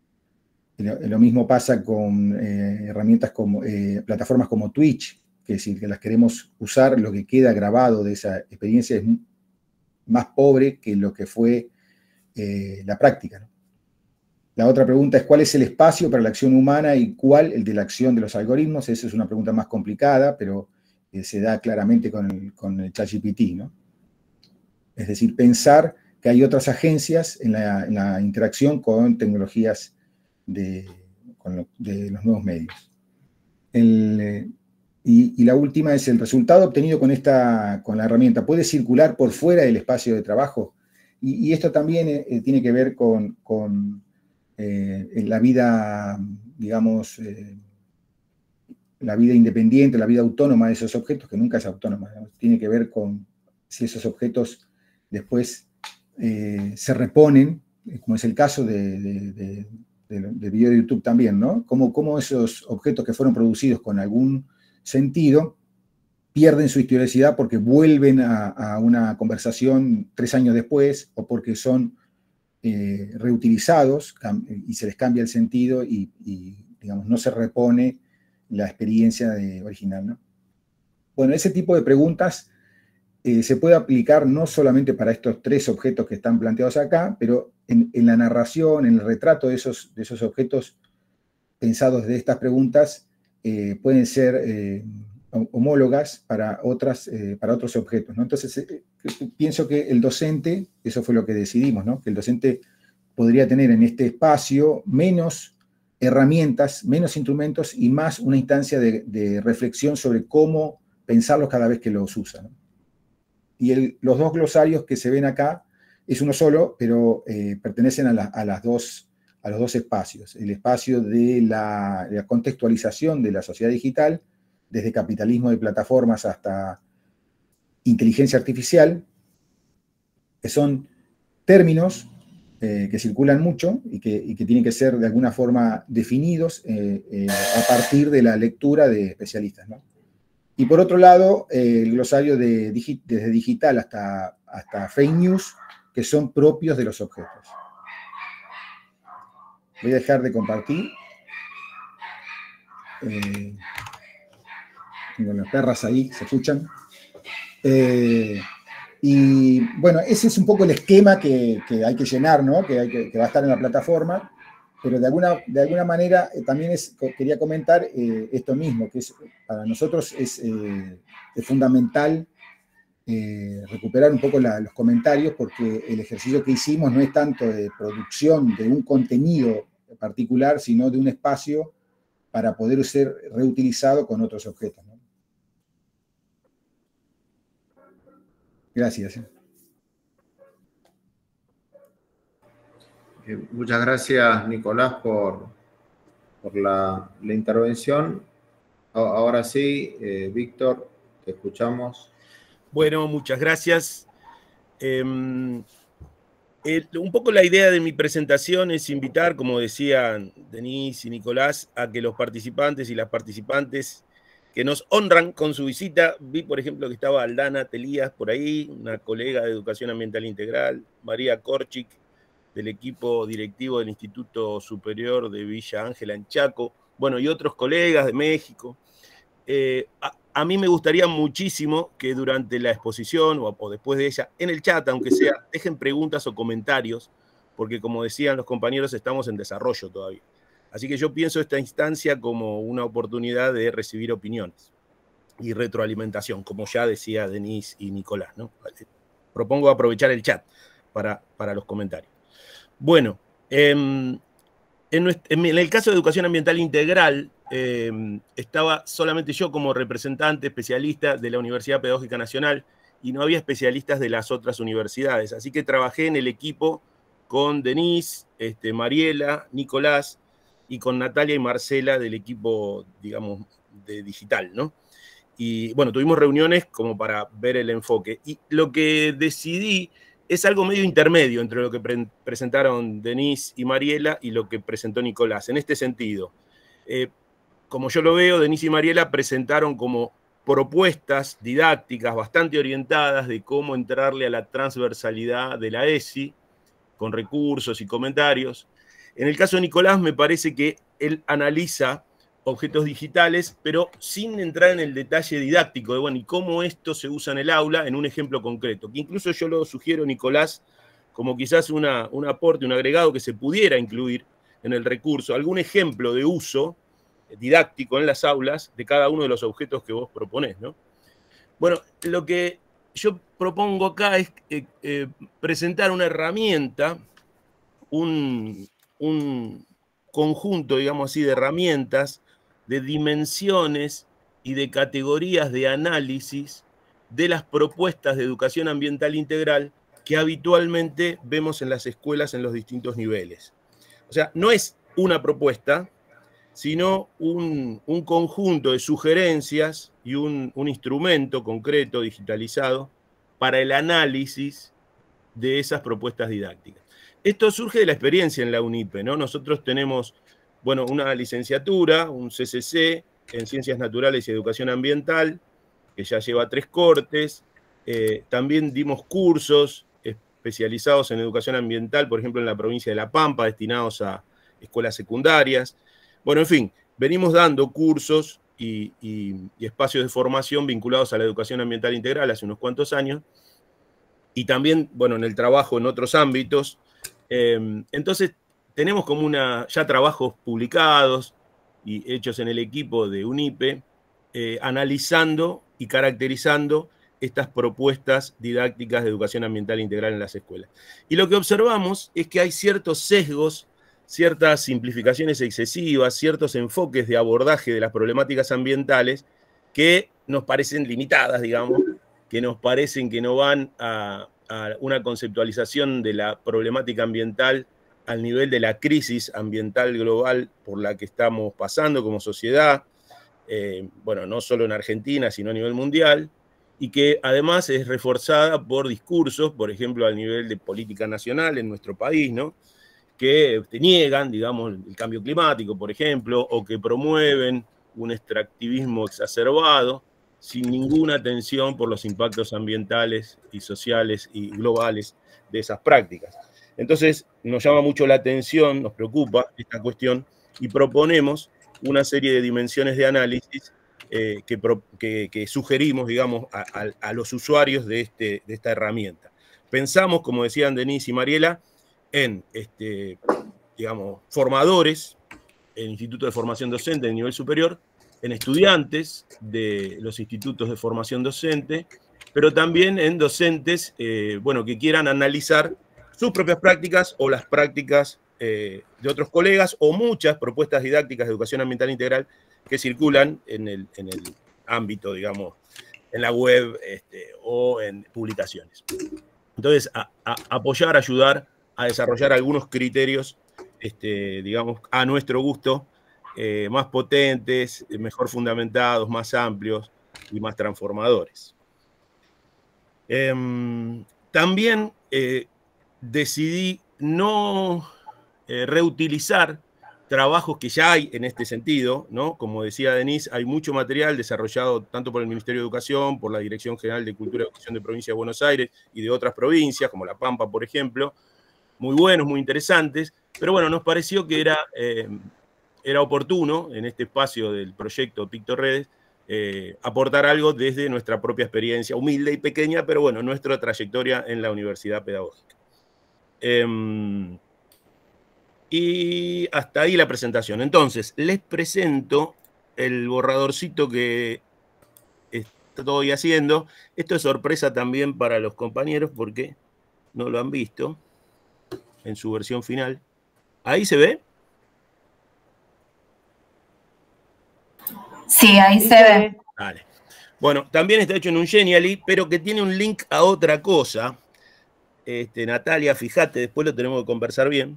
Lo, lo mismo pasa con eh, herramientas como, eh, plataformas como Twitch, que si que las queremos usar, lo que queda grabado de esa experiencia es más pobre que lo que fue eh, la práctica, ¿no? La otra pregunta es, ¿cuál es el espacio para la acción humana y cuál el de la acción de los algoritmos? Esa es una pregunta más complicada, pero eh, se da claramente con el, con el ChatGPT, ¿no? Es decir, pensar que hay otras agencias en la, en la interacción con tecnologías de, con lo, de los nuevos medios. El, eh, y, y la última es el resultado obtenido con, esta, con la herramienta. ¿Puede circular por fuera del espacio de trabajo? Y, y esto también eh, tiene que ver con, con eh, la vida, digamos, eh, la vida independiente, la vida autónoma de esos objetos, que nunca es autónoma, digamos. Tiene que ver con si esos objetos después eh, se reponen, como es el caso de, de, de, de, de video de YouTube también, ¿no? Cómo, cómo esos objetos que fueron producidos con algún sentido pierden su historicidad porque vuelven a, a una conversación tres años después o porque son eh, reutilizados y se les cambia el sentido y, y, digamos, no se repone la experiencia de, original, ¿no? Bueno, ese tipo de preguntas eh, se puede aplicar no solamente para estos tres objetos que están planteados acá, pero en, en la narración, en el retrato de esos, de esos objetos pensados de estas preguntas, eh, pueden ser eh, homólogas para, otras, eh, para otros objetos, ¿no? Entonces, eh, pienso que el docente, eso fue lo que decidimos, ¿no? Que el docente podría tener en este espacio menos herramientas, menos instrumentos y más una instancia de, de reflexión sobre cómo pensarlos cada vez que los usa, ¿no? Y el, los dos glosarios que se ven acá es uno solo, pero eh, pertenecen a, la, a, las dos, a los dos espacios. El espacio de la, de la contextualización de la sociedad digital, desde capitalismo de plataformas hasta inteligencia artificial, que son términos eh, que circulan mucho y que, y que tienen que ser de alguna forma definidos eh, eh, a partir de la lectura de especialistas, ¿no? Y por otro lado, eh, el glosario de, desde digital hasta, hasta fake news, que son propios de los objetos. Voy a dejar de compartir. Eh, tengo las perras ahí, se escuchan. Eh, y bueno, ese es un poco el esquema que, que hay que llenar, ¿no? Que, hay que, que va a estar en la plataforma. Pero de alguna, de alguna manera eh, también es, quería comentar eh, esto mismo, que es, para nosotros es, eh, es fundamental eh, recuperar un poco la, los comentarios, porque el ejercicio que hicimos no es tanto de producción de un contenido particular, sino de un espacio para poder ser reutilizado con otros objetos, ¿no? Gracias. Bien, muchas gracias, Nicolás, por, por la, la intervención. Ahora sí, eh, Víctor, te escuchamos. Bueno, muchas gracias. Eh, eh, un poco la idea de mi presentación es invitar, como decían Denise y Nicolás, a que los participantes y las participantes que nos honran con su visita, vi por ejemplo que estaba Aldana Telías por ahí, una colega de Educación Ambiental Integral, María Korchik, del equipo directivo del Instituto Superior de Villa Ángela en Chaco, bueno, y otros colegas de México. Eh, a, a mí me gustaría muchísimo que durante la exposición o, o después de ella, en el chat, aunque sea, dejen preguntas o comentarios, porque como decían los compañeros, estamos en desarrollo todavía. Así que yo pienso esta instancia como una oportunidad de recibir opiniones y retroalimentación, como ya decía Denise y Nicolás, ¿no? Propongo aprovechar el chat para, para los comentarios. Bueno, eh, en, en el caso de Educación Ambiental Integral, eh, estaba solamente yo como representante especialista de la Universidad Pedagógica Nacional y no había especialistas de las otras universidades. Así que trabajé en el equipo con Denise, este, Mariela, Nicolás, y con Natalia y Marcela del equipo, digamos, de digital, ¿no? Y bueno, tuvimos reuniones como para ver el enfoque. Y lo que decidí es algo medio intermedio entre lo que pre presentaron Denise y Mariela y lo que presentó Nicolás. En este sentido, eh, como yo lo veo, Denise y Mariela presentaron como propuestas didácticas bastante orientadas de cómo entrarle a la transversalidad de la ESI, con recursos y comentarios. En el caso de Nicolás, me parece que él analiza objetos digitales, pero sin entrar en el detalle didáctico de, bueno, y cómo esto se usa en el aula en un ejemplo concreto, que incluso yo lo sugiero, Nicolás, como quizás una, un aporte, un agregado que se pudiera incluir en el recurso, algún ejemplo de uso didáctico en las aulas de cada uno de los objetos que vos proponés, ¿no? Bueno, lo que yo propongo acá es eh, eh, presentar una herramienta, un... un conjunto, digamos así, de herramientas, de dimensiones y de categorías de análisis de las propuestas de educación ambiental integral que habitualmente vemos en las escuelas en los distintos niveles. O sea, no es una propuesta, sino un, un conjunto de sugerencias y un, un instrumento concreto, digitalizado, para el análisis de esas propuestas didácticas. Esto surge de la experiencia en la UNIPE, ¿no? Nosotros tenemos, bueno, una licenciatura, un C C C en Ciencias Naturales y Educación Ambiental, que ya lleva tres cortes. Eh, también dimos cursos especializados en educación ambiental, por ejemplo, en la provincia de La Pampa, destinados a escuelas secundarias. Bueno, en fin, venimos dando cursos y, y, y espacios de formación vinculados a la educación ambiental integral hace unos cuantos años. Y también, bueno, en el trabajo en otros ámbitos. Eh, entonces, tenemos como una, ya trabajos publicados y hechos en el equipo de UNIPE, eh, analizando y caracterizando estas propuestas didácticas de educación ambiental integral en las escuelas. Y lo que observamos es que hay ciertos sesgos, ciertas simplificaciones excesivas, ciertos enfoques de abordaje de las problemáticas ambientales que nos parecen limitadas, digamos, que nos parecen que no van a, a una conceptualización de la problemática ambiental al nivel de la crisis ambiental global por la que estamos pasando como sociedad, eh, bueno, no solo en Argentina, sino a nivel mundial, y que además es reforzada por discursos, por ejemplo, al nivel de política nacional en nuestro país, ¿no?, que niegan, digamos, el cambio climático, por ejemplo, o que promueven un extractivismo exacerbado, sin ninguna atención por los impactos ambientales y sociales y globales de esas prácticas. Entonces, nos llama mucho la atención, nos preocupa esta cuestión, y proponemos una serie de dimensiones de análisis eh, que, que, que sugerimos, digamos, a, a, a los usuarios de, este, de esta herramienta. Pensamos, como decían Denise y Mariela, en, este, digamos, formadores, en institutos de formación docente de nivel superior, en estudiantes de los institutos de formación docente pero también en docentes, eh, bueno, que quieran analizar sus propias prácticas o las prácticas eh, de otros colegas, o muchas propuestas didácticas de educación ambiental integral que circulan en el, en el ámbito, digamos, en la web este, o en publicaciones. Entonces, a, a apoyar, ayudar a desarrollar algunos criterios, este, digamos, a nuestro gusto, eh, más potentes, mejor fundamentados, más amplios y más transformadores. Eh, también eh, decidí no eh, reutilizar trabajos que ya hay en este sentido, ¿no? Como decía Denise, hay mucho material desarrollado tanto por el Ministerio de Educación, por la Dirección General de Cultura y Educación de Provincia de Buenos Aires y de otras provincias, como La Pampa, por ejemplo, muy buenos, muy interesantes, pero bueno, nos pareció que era, eh, era oportuno en este espacio del proyecto PictoRedes eh, aportar algo desde nuestra propia experiencia, humilde y pequeña, pero bueno, nuestra trayectoria en la Universidad Pedagógica. Eh, Y hasta ahí la presentación. Entonces, les presento el borradorcito que estoy haciendo. Esto es sorpresa también para los compañeros porque no lo han visto en su versión final. ¿Ahí se ve? Sí, ahí Sí, se se ve. ve. Vale. Bueno, también está hecho en un Genially, pero que tiene un link a otra cosa. Este, Natalia, fíjate, después lo tenemos que conversar bien.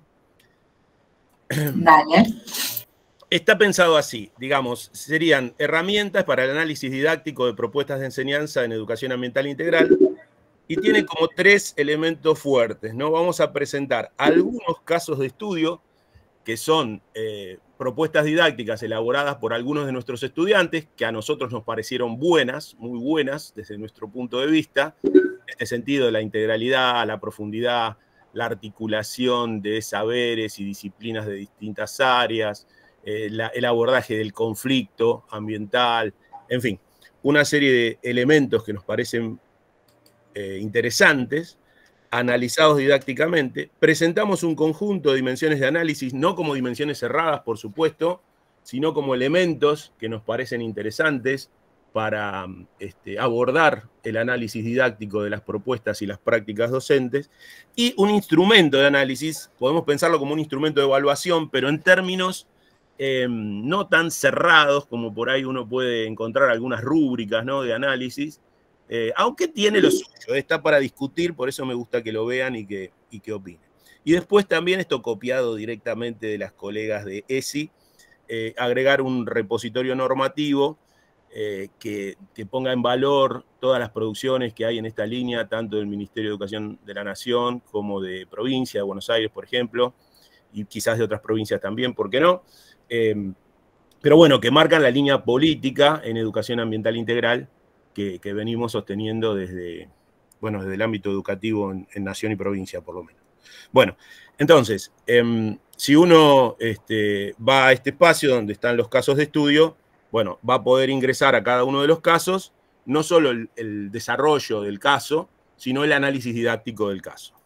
Dale. Está pensado así, digamos, serían herramientas para el análisis didáctico de propuestas de enseñanza en educación ambiental integral y tiene como tres elementos fuertes, ¿no? Vamos a presentar algunos casos de estudio que son eh, propuestas didácticas elaboradas por algunos de nuestros estudiantes que a nosotros nos parecieron buenas, muy buenas desde nuestro punto de vista, en este sentido de la integralidad, la profundidad, la articulación de saberes y disciplinas de distintas áreas, eh, la, el abordaje del conflicto ambiental, en fin, una serie de elementos que nos parecen eh, interesantes, analizados didácticamente. Presentamos un conjunto de dimensiones de análisis, no como dimensiones cerradas, por supuesto, sino como elementos que nos parecen interesantes para este, abordar el análisis didáctico de las propuestas y las prácticas docentes, y un instrumento de análisis, podemos pensarlo como un instrumento de evaluación, pero en términos eh, no tan cerrados como por ahí uno puede encontrar algunas rúbricas, ¿no?, de análisis, eh, aunque tiene lo suyo, está para discutir, por eso me gusta que lo vean y que, y que opinen. Y después también esto copiado directamente de las colegas de E S I, eh, agregar un repositorio normativo Eh, que, que ponga en valor todas las producciones que hay en esta línea, tanto del Ministerio de Educación de la Nación como de provincia de Buenos Aires, por ejemplo, y quizás de otras provincias también, ¿por qué no? Eh, pero bueno, que marcan la línea política en educación ambiental integral que, que venimos sosteniendo desde, bueno, desde el ámbito educativo en, en nación y provincia, por lo menos. Bueno, entonces, eh, si uno este, va a este espacio donde están los casos de estudio, bueno, va a poder ingresar a cada uno de los casos, no solo el, el desarrollo del caso, sino el análisis didáctico del caso.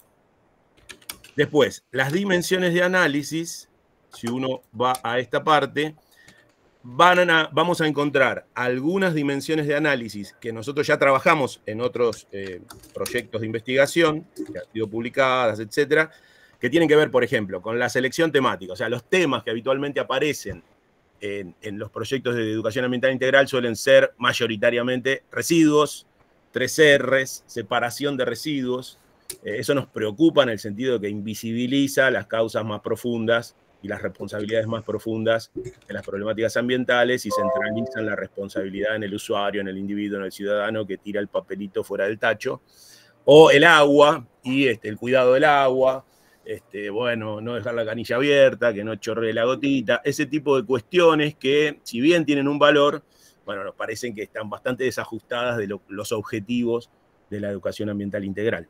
Después, las dimensiones de análisis, si uno va a esta parte, van a, vamos a encontrar algunas dimensiones de análisis que nosotros ya trabajamos en otros eh, proyectos de investigación, que han sido publicadas, etcétera, que tienen que ver, por ejemplo, con la selección temática, o sea, los temas que habitualmente aparecen En, en los proyectos de educación ambiental integral suelen ser mayoritariamente residuos, tres erres, separación de residuos. Eh, eso nos preocupa en el sentido de que invisibiliza las causas más profundas y las responsabilidades más profundas de las problemáticas ambientales y centralizan la responsabilidad en el usuario, en el individuo, en el ciudadano que tira el papelito fuera del tacho. O el agua y este, el cuidado del agua. Este, bueno, no dejar la canilla abierta, que no chorree la gotita, ese tipo de cuestiones que, si bien tienen un valor, bueno, nos parecen que están bastante desajustadas de lo, los objetivos de la educación ambiental integral.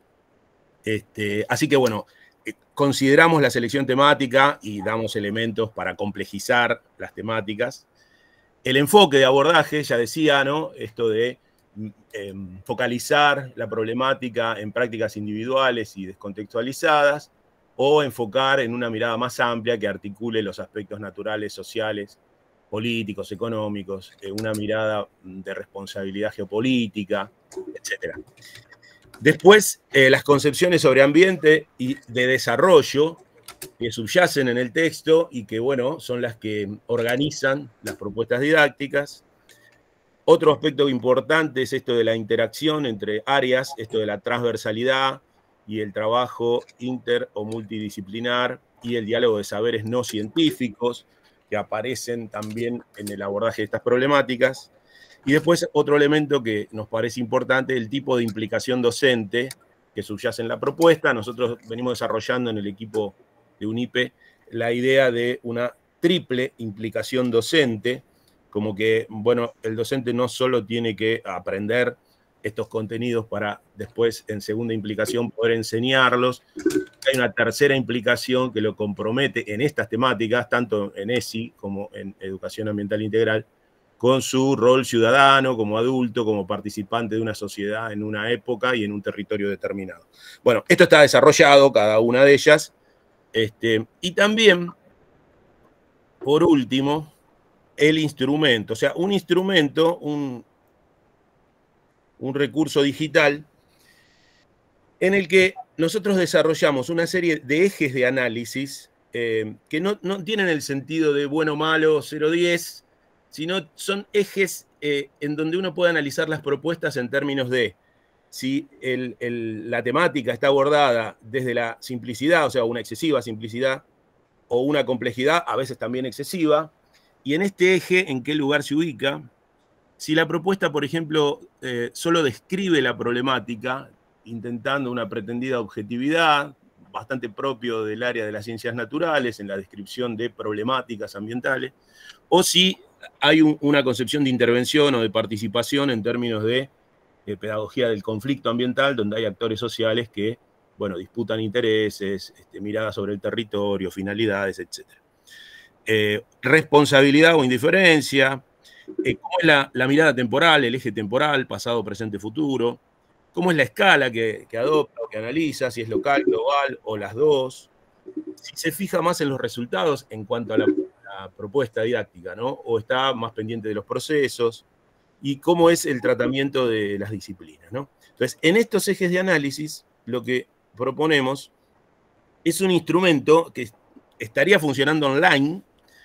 Este, así que, bueno, eh, consideramos la selección temática y damos elementos para complejizar las temáticas. El enfoque de abordaje, ya decía, ¿no?, esto de eh, focalizar la problemática en prácticas individuales y descontextualizadas, o enfocar en una mirada más amplia que articule los aspectos naturales, sociales políticos, económicos, eh, una mirada de responsabilidad geopolítica, etcétera. Después, eh, las concepciones sobre ambiente y de desarrollo que subyacen en el texto y que, bueno, son las que organizan las propuestas didácticas. Otro aspecto importante es esto de la interacción entre áreas, esto de la transversalidad y el trabajo inter o multidisciplinar y el diálogo de saberes no científicos que aparecen también en el abordaje de estas problemáticas. Y después otro elemento que nos parece importante, el tipo de implicación docente que subyace en la propuesta. Nosotros venimos desarrollando en el equipo de UNIPE la idea de una triple implicación docente, como que, bueno, el docente no solo tiene que aprender estos contenidos para después, en segunda implicación, poder enseñarlos. Hay una tercera implicación que lo compromete en estas temáticas, tanto en E S I como en Educación Ambiental Integral, con su rol ciudadano, como adulto, como participante de una sociedad en una época y en un territorio determinado. Bueno, esto está desarrollado, cada una de ellas. Este, y también, por último, el instrumento. O sea, un instrumento, un, un recurso digital en el que nosotros desarrollamos una serie de ejes de análisis eh, que no, no tienen el sentido de bueno, malo, cero, diez, sino son ejes eh, en donde uno puede analizar las propuestas en términos de si el, el, la temática está abordada desde la simplicidad, o sea, una excesiva simplicidad, o una complejidad, a veces también excesiva, y en este eje, ¿en qué lugar se ubica? Si la propuesta, por ejemplo, eh, solo describe la problemática, intentando una pretendida objetividad, bastante propio del área de las ciencias naturales, en la descripción de problemáticas ambientales, o si hay un, una concepción de intervención o de participación en términos de eh, pedagogía del conflicto ambiental, donde hay actores sociales que, bueno, disputan intereses, este, miradas sobre el territorio, finalidades, etcétera. Eh, responsabilidad o indiferencia, eh, cómo es la, la mirada temporal, el eje temporal, pasado, presente, futuro, cómo es la escala que, que adopta o que analiza, si es local, global o las dos, si se fija más en los resultados en cuanto a la, la propuesta didáctica, ¿no? O está más pendiente de los procesos, y cómo es el tratamiento de las disciplinas, ¿no? Entonces, en estos ejes de análisis, lo que proponemos es un instrumento que estaría funcionando online,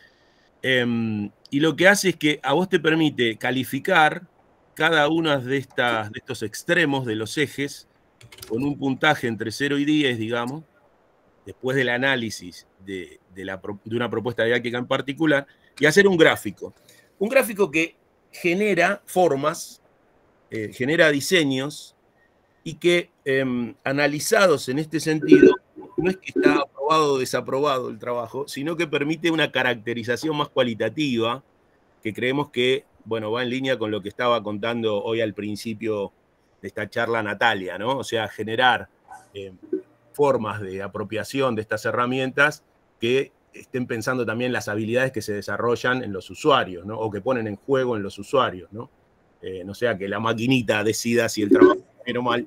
eh, y lo que hace es que a vos te permite calificar cada uno de, estas, de estos extremos de los ejes con un puntaje entre cero y diez, digamos, después del análisis de, de, la, de una propuesta didáctica en particular, y hacer un gráfico. Un gráfico que genera formas, eh, genera diseños, y que, eh, analizados en este sentido, no es que está aprobado o desaprobado el trabajo, sino que permite una caracterización más cualitativa, que creemos que, bueno, va en línea con lo que estaba contando hoy al principio de esta charla Natalia, ¿no? O sea, generar eh, formas de apropiación de estas herramientas que estén pensando también las habilidades que se desarrollan en los usuarios, ¿no? O que ponen en juego en los usuarios, ¿no? Eh, no sea que la maquinita decida si el trabajo es bien o mal.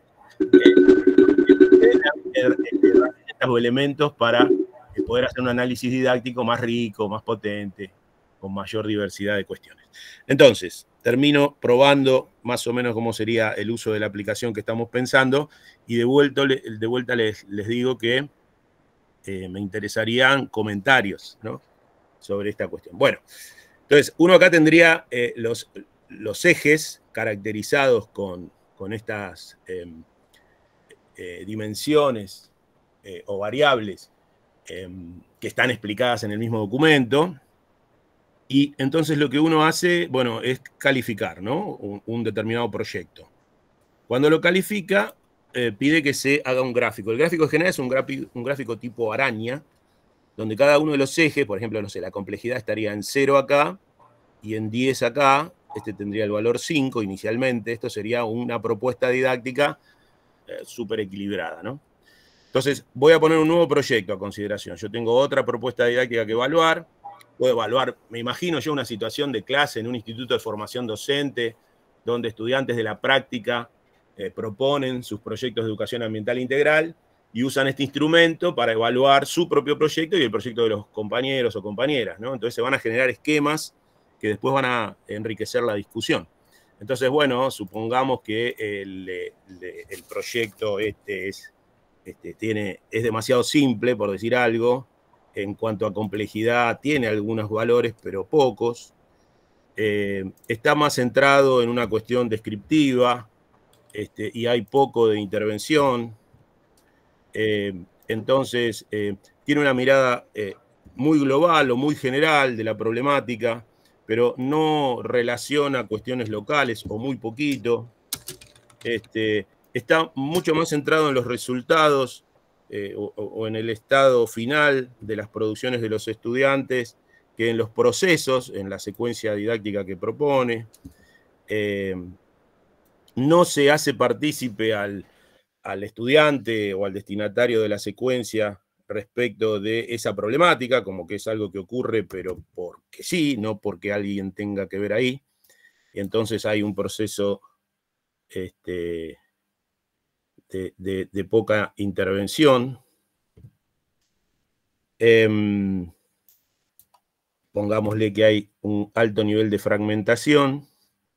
Herramientas o elementos para poder hacer un análisis didáctico más rico, más potente, con mayor diversidad de cuestiones. Entonces, termino probando más o menos cómo sería el uso de la aplicación que estamos pensando, y de vuelta, de vuelta les, les digo que eh, me interesarían comentarios, ¿no?, sobre esta cuestión. Bueno, entonces, uno acá tendría eh, los, los ejes caracterizados con, con estas eh, eh, dimensiones eh, o variables eh, que están explicadas en el mismo documento. Y entonces lo que uno hace, bueno, es calificar, ¿no?, un, un determinado proyecto. Cuando lo califica, eh, pide que se haga un gráfico. El gráfico en general es un gráfico, un gráfico tipo araña, donde cada uno de los ejes, por ejemplo, no sé, la complejidad estaría en cero acá y en diez acá. Este tendría el valor cinco inicialmente. Esto sería una propuesta didáctica eh, súper equilibrada, ¿no? Entonces, voy a poner un nuevo proyecto a consideración. Yo tengo otra propuesta didáctica que evaluar. Puedo evaluar, me imagino yo, una situación de clase en un instituto de formación docente, donde estudiantes de la práctica eh, proponen sus proyectos de educación ambiental integral y usan este instrumento para evaluar su propio proyecto y el proyecto de los compañeros o compañeras, ¿no? Entonces se van a generar esquemas que después van a enriquecer la discusión. Entonces, bueno, supongamos que el, el, el proyecto este es, este, tiene, es demasiado simple, por decir algo, en cuanto a complejidad, tiene algunos valores, pero pocos. Eh, está más centrado en una cuestión descriptiva, este, y hay poco de intervención. Eh, entonces, eh, tiene una mirada eh, muy global o muy general de la problemática, pero no relaciona cuestiones locales o muy poquito. Este, está mucho más centrado en los resultados eh, o, o en el estado final de las producciones de los estudiantes que en los procesos, en la secuencia didáctica que propone. Eh, no se hace partícipe al, al estudiante o al destinatario de la secuencia respecto de esa problemática, como que es algo que ocurre, pero porque sí, no porque alguien tenga que ver ahí. Y entonces hay un proceso este, de, de, de poca intervención. Eh, pongámosle que hay un alto nivel de fragmentación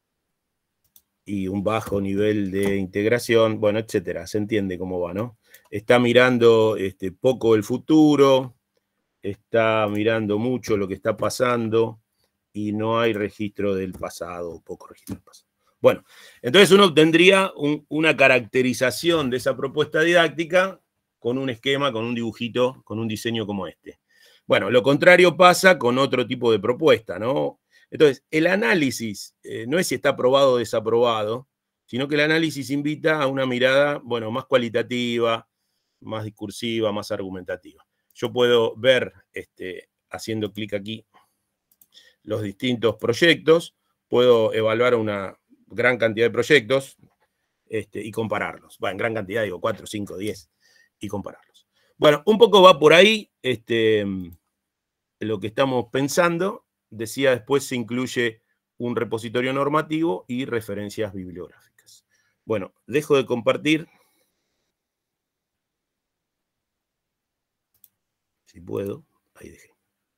y un bajo nivel de integración, bueno, etcétera. Se entiende cómo va, ¿no? Está mirando este, poco el futuro, está mirando mucho lo que está pasando y no hay registro del pasado, poco registro del pasado. Bueno, entonces uno tendría un, una caracterización de esa propuesta didáctica con un esquema, con un dibujito, con un diseño como este. Bueno, lo contrario pasa con otro tipo de propuesta, ¿no? Entonces, el análisis eh, no es si está aprobado o desaprobado, sino que el análisis invita a una mirada, bueno, más cualitativa, más discursiva, más argumentativa. Yo puedo ver, este, haciendo clic aquí, los distintos proyectos, puedo evaluar una gran cantidad de proyectos este, y compararlos. Bueno, en gran cantidad digo cuatro, cinco, diez, y compararlos. Bueno, un poco va por ahí este, lo que estamos pensando. Decía, después se incluye un repositorio normativo y referencias bibliográficas. Bueno, dejo de compartir. Si puedo, ahí dejé.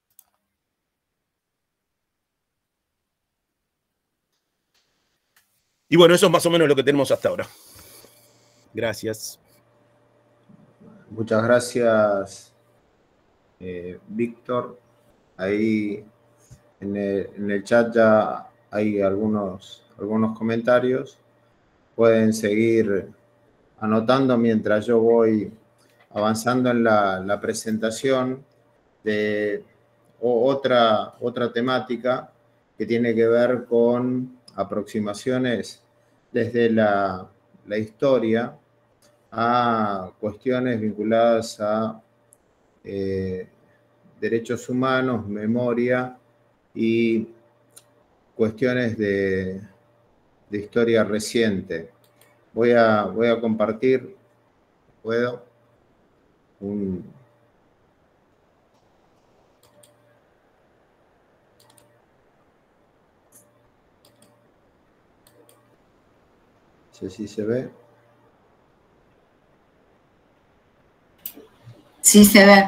Y bueno, eso es más o menos lo que tenemos hasta ahora. Gracias. Muchas gracias, eh, Víctor. Ahí en el, en el chat ya hay algunos, algunos comentarios. Pueden seguir anotando mientras yo voy avanzando en la, la presentación de otra, otra temática que tiene que ver con aproximaciones desde la, la historia a cuestiones vinculadas a eh, derechos humanos, memoria y cuestiones de, de historia reciente. Voy a, voy a compartir, ¿puedo? Un, no sé si se ve. Sí, se ve.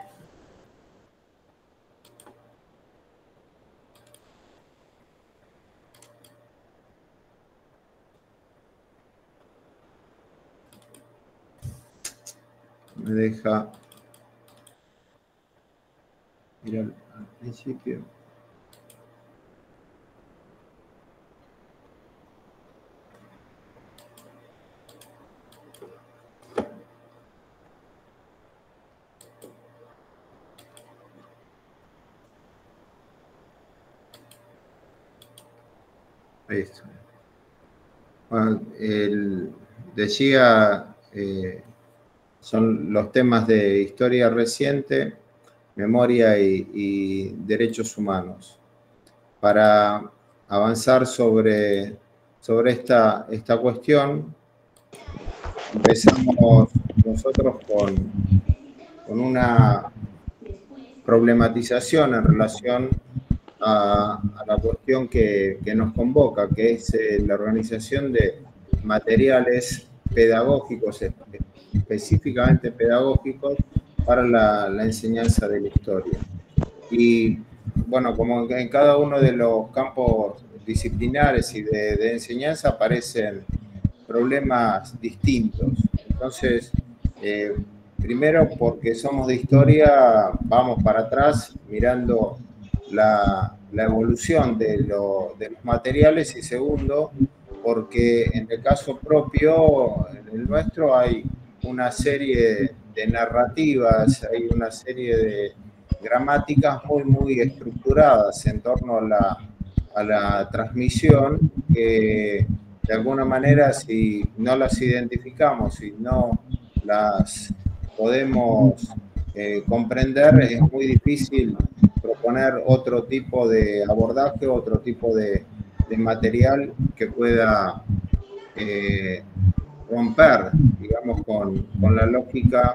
Me deja ir al, al principio. Ahí está. Bueno, el, decía, eh, son los temas de historia reciente, memoria y, y derechos humanos. Para avanzar sobre, sobre esta, esta cuestión, empezamos nosotros con, con una problematización en relación a, a la cuestión que, que nos convoca, que es eh, la organización de materiales pedagógicos, específicamente pedagógicos, para la, la enseñanza de la historia. Y bueno, como en cada uno de los campos disciplinares y de, de enseñanza aparecen problemas distintos. Entonces, eh, primero porque somos de historia, vamos para atrás mirando la, la evolución de, lo, de los materiales, y segundo, porque en el caso propio, en el nuestro, hay una serie de narrativas, hay una serie de gramáticas muy, muy estructuradas en torno a la, a la transmisión, que de alguna manera, si no las identificamos, si no las podemos eh, comprender, es muy difícil proponer otro tipo de abordaje, otro tipo de, de material que pueda eh, romper, digamos, con, con la lógica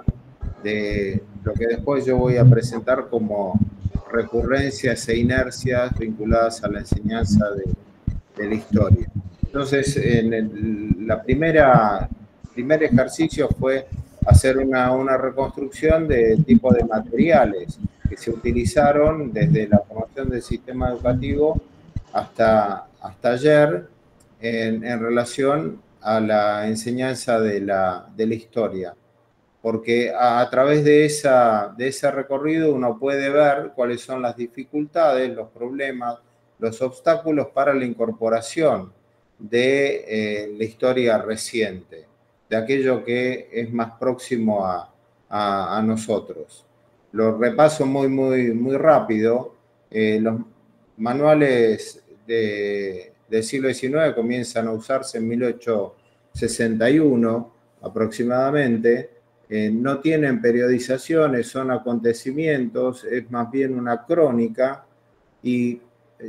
de lo que después yo voy a presentar como recurrencias e inercias vinculadas a la enseñanza de, de la historia. Entonces, en el la primera, primer ejercicio fue hacer una, una reconstrucción de tipo de materiales que se utilizaron desde la formación del sistema educativo hasta, hasta ayer en, en relación a la enseñanza de la, de la historia. Porque a, a través de, esa, de ese recorrido uno puede ver cuáles son las dificultades, los problemas, los obstáculos para la incorporación de eh, la historia reciente, de aquello que es más próximo a, a, a nosotros. Lo repaso muy, muy, muy rápido. Eh, los manuales de, del siglo diecinueve comienzan a usarse en mil ochocientos sesenta y uno aproximadamente. Eh, no tienen periodizaciones, son acontecimientos, es más bien una crónica, y eh,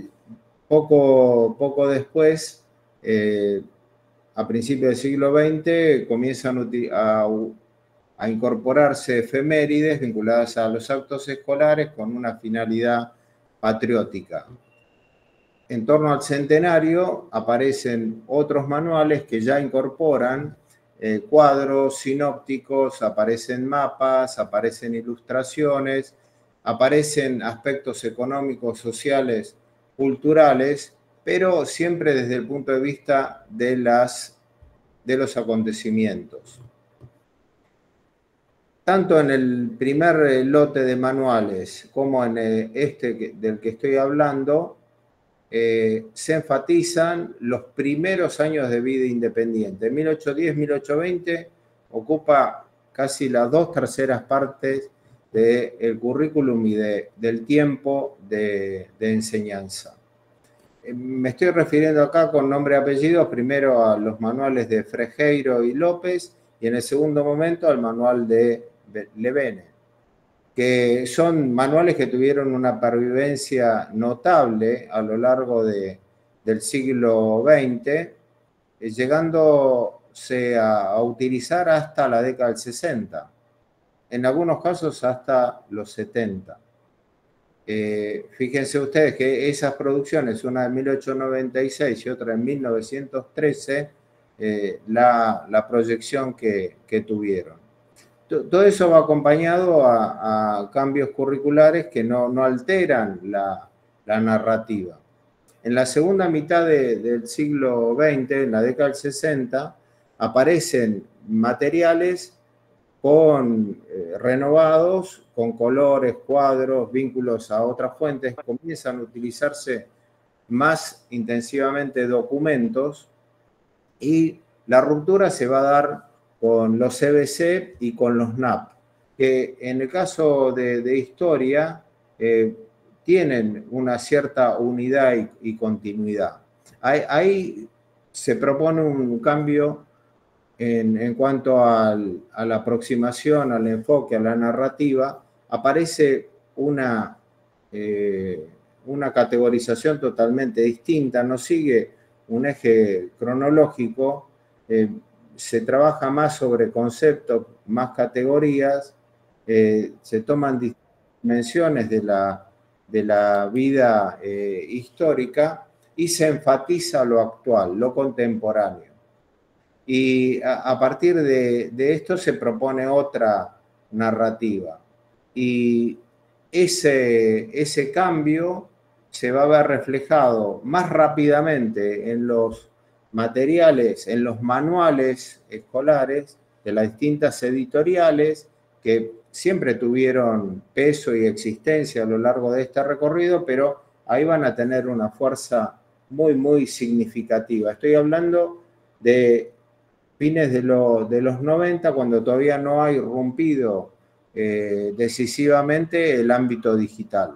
poco, poco después, eh, a principios del siglo veinte, comienzan a, a incorporarse efemérides vinculadas a los actos escolares con una finalidad patriótica. En torno al centenario aparecen otros manuales que ya incorporan eh, cuadros sinópticos, aparecen mapas, aparecen ilustraciones, aparecen aspectos económicos, sociales, culturales, pero siempre desde el punto de vista de, las, de los acontecimientos. Tanto en el primer lote de manuales como en este del que estoy hablando, eh, se enfatizan los primeros años de vida independiente. mil ochocientos diez a mil ochocientos veinte ocupa casi las dos terceras partes del currículum y de, del tiempo de, de enseñanza. Me estoy refiriendo acá con nombre y apellido, primero a los manuales de Frejeiro y López, y en el segundo momento al manual de Levene, que son manuales que tuvieron una pervivencia notable a lo largo de, del siglo veinte, llegándose a, a utilizar hasta la década del sesenta, en algunos casos hasta los setenta. Eh, fíjense ustedes que esas producciones, una de mil ochocientos noventa y seis y otra en mil novecientos trece, eh, la, la proyección que, que tuvieron. Todo eso va acompañado a, a cambios curriculares que no, no alteran la, la narrativa. En la segunda mitad de, del siglo veinte, en la década del sesenta, aparecen materiales con, eh, renovados, con colores, cuadros, vínculos a otras fuentes. Comienzan a utilizarse más intensivamente documentos, y la ruptura se va a dar con los C B C y con los N A P, que en el caso de, de historia eh, tienen una cierta unidad y, y continuidad. Ahí, ahí se propone un cambio en, en cuanto al, a la aproximación, al enfoque, a la narrativa. Aparece una, eh, una categorización totalmente distinta, no sigue un eje cronológico, eh, se trabaja más sobre conceptos, más categorías, eh, se toman dimensiones de la, de la vida eh, histórica, y se enfatiza lo actual, lo contemporáneo. Y a, a partir de, de esto se propone otra narrativa. Y ese, ese cambio se va a ver reflejado más rápidamente en los materiales, en los manuales escolares de las distintas editoriales que siempre tuvieron peso y existencia a lo largo de este recorrido, pero ahí van a tener una fuerza muy, muy significativa. Estoy hablando de fines de, lo, de los noventa, cuando todavía no ha irrumpido eh, decisivamente el ámbito digital.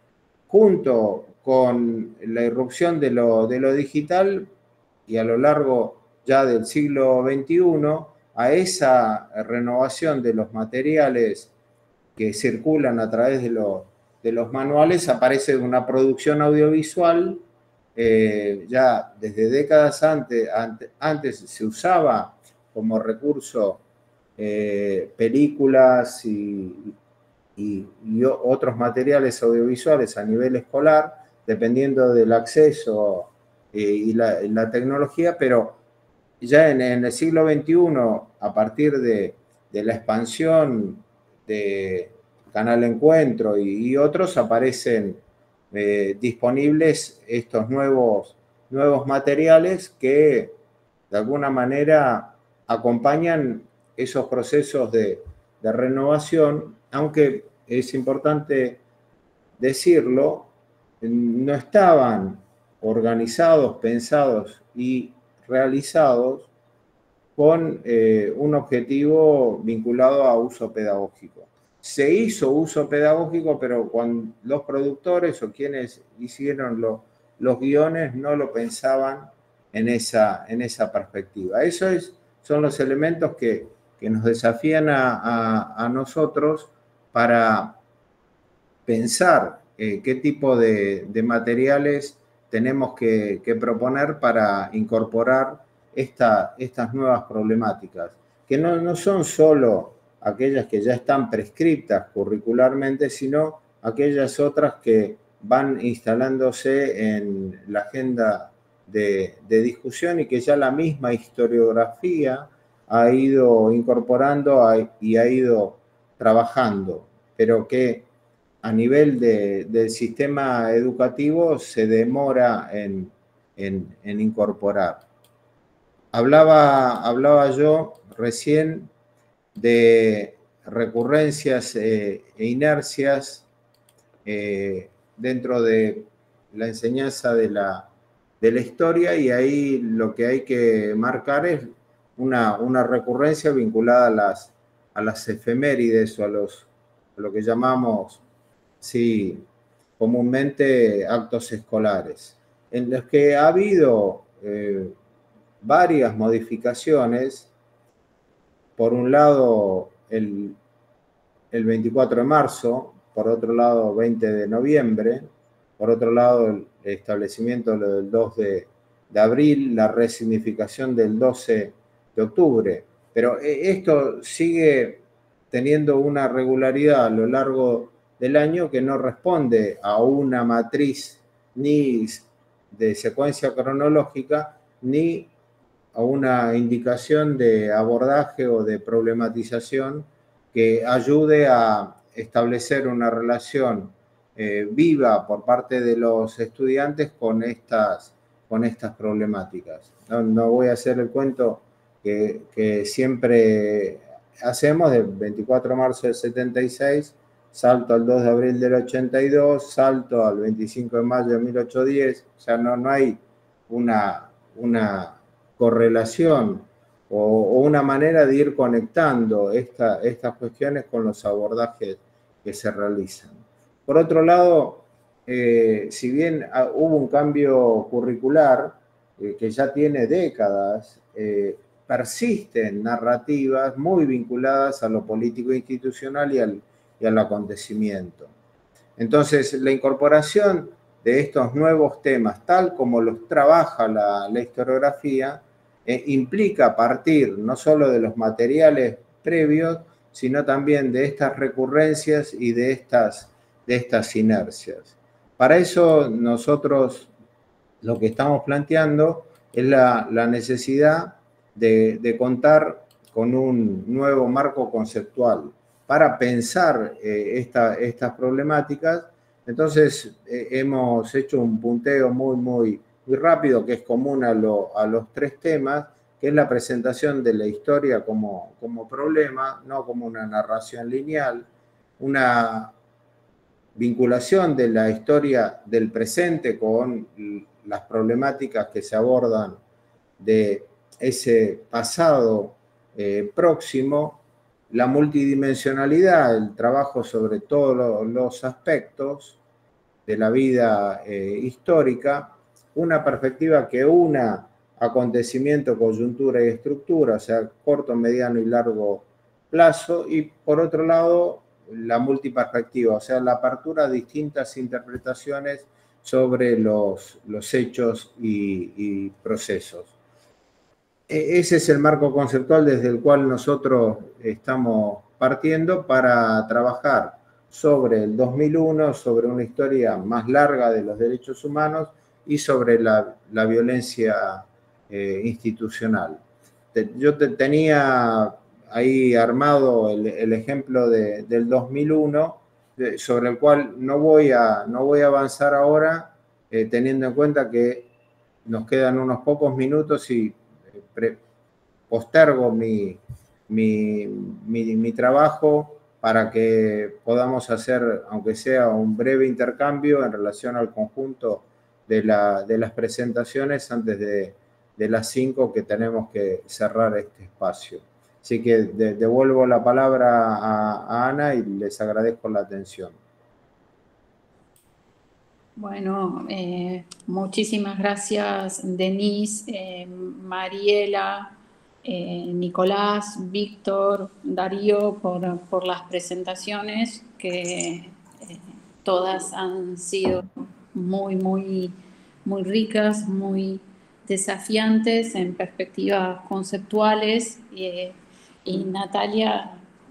Junto con la irrupción de lo, de lo digital y a lo largo ya del siglo veintiuno, a esa renovación de los materiales que circulan a través de, lo, de los manuales, aparece una producción audiovisual. Eh, ya desde décadas antes, antes, antes se usaba como recurso eh, películas y, y, y otros materiales audiovisuales a nivel escolar, dependiendo del acceso eh, y, la, y la tecnología, pero ya en, en el siglo veintiuno, a partir de, de la expansión de Canal Encuentro y, y otros, aparecen eh, disponibles estos nuevos, nuevos materiales que de alguna manera acompañan esos procesos de, de renovación, aunque es importante decirlo, no estaban organizados, pensados y realizados con eh, un objetivo vinculado a uso pedagógico. Se hizo uso pedagógico, pero cuando los productores o quienes hicieron lo, los guiones no lo pensaban en esa, en esa perspectiva. Esos son los elementos que, que nos desafían a, a, a nosotros para pensar eh, qué tipo de, de materiales tenemos que, que proponer para incorporar esta, estas nuevas problemáticas, que no, no son solo aquellas que ya están prescriptas curricularmente, sino aquellas otras que van instalándose en la agenda de, de discusión y que ya la misma historiografía ha ido incorporando y ha ido trabajando, pero que a nivel de, del sistema educativo se demora en, en, en incorporar. Hablaba, hablaba yo recién de recurrencias eh, e inercias eh, dentro de la enseñanza de la, de la historia, y ahí lo que hay que marcar es una, una recurrencia vinculada a las, a las efemérides o a, los, a lo que llamamos sí, comúnmente actos escolares, en los que ha habido eh, varias modificaciones. Por un lado, el, el veinticuatro de marzo, por otro lado, veinte de noviembre, por otro lado, el establecimiento del dos de, de abril, la resignificación del doce de octubre. Pero esto sigue teniendo una regularidad a lo largo del año que no responde a una matriz ni de secuencia cronológica, ni a una indicación de abordaje o de problematización que ayude a establecer una relación eh, viva por parte de los estudiantes con estas, con estas problemáticas. No, no voy a hacer el cuento que, que siempre hacemos del veinticuatro de marzo del setenta y seis, salto al dos de abril del ochenta y dos, salto al veinticinco de mayo de mil ochocientos diez, o sea, no, no hay una, una correlación o, o una manera de ir conectando esta, estas cuestiones con los abordajes que se realizan. Por otro lado, eh, si bien hubo un cambio curricular eh, que ya tiene décadas, eh, persisten narrativas muy vinculadas a lo político institucional y al, y al acontecimiento. Entonces, la incorporación de estos nuevos temas, tal como los trabaja la, la historiografía, eh, implica partir no solo de los materiales previos, sino también de estas recurrencias y de estas, de estas inercias. Para eso nosotros lo que estamos planteando es la, la necesidad de, de contar con un nuevo marco conceptual para pensar eh, esta, estas problemáticas Entonces, eh, hemos hecho un punteo muy, muy, muy rápido, que es común a, lo, a los tres temas, que es la presentación de la historia como, como problema, no como una narración lineal, una vinculación de la historia del presente con las problemáticas que se abordan de ese pasado eh, próximo, la multidimensionalidad, el trabajo sobre todos los aspectos de la vida eh, histórica, una perspectiva que una acontecimiento, coyuntura y estructura, o sea, corto, mediano y largo plazo, y por otro lado, la multiperspectiva, o sea, la apertura a distintas interpretaciones sobre los, los hechos y, y procesos. Ese es el marco conceptual desde el cual nosotros estamos partiendo para trabajar sobre el dos mil uno, sobre una historia más larga de los derechos humanos y sobre la, la violencia eh, institucional. Te, yo te, tenía ahí armado el, el ejemplo de, del dos mil uno, de, sobre el cual no voy a, no voy a avanzar ahora, eh, teniendo en cuenta que nos quedan unos pocos minutos y Pre, postergo mi, mi, mi, mi trabajo para que podamos hacer, aunque sea un breve intercambio en relación al conjunto de, la, de las presentaciones antes de, de las cinco que tenemos que cerrar este espacio. Así que de, devuelvo la palabra a, a Ana y les agradezco la atención. Bueno, eh, muchísimas gracias, Denise, eh, Mariela, eh, Nicolás, Víctor, Darío, por, por las presentaciones, que eh, todas han sido muy, muy, muy ricas, muy desafiantes en perspectivas conceptuales. Eh, y Natalia,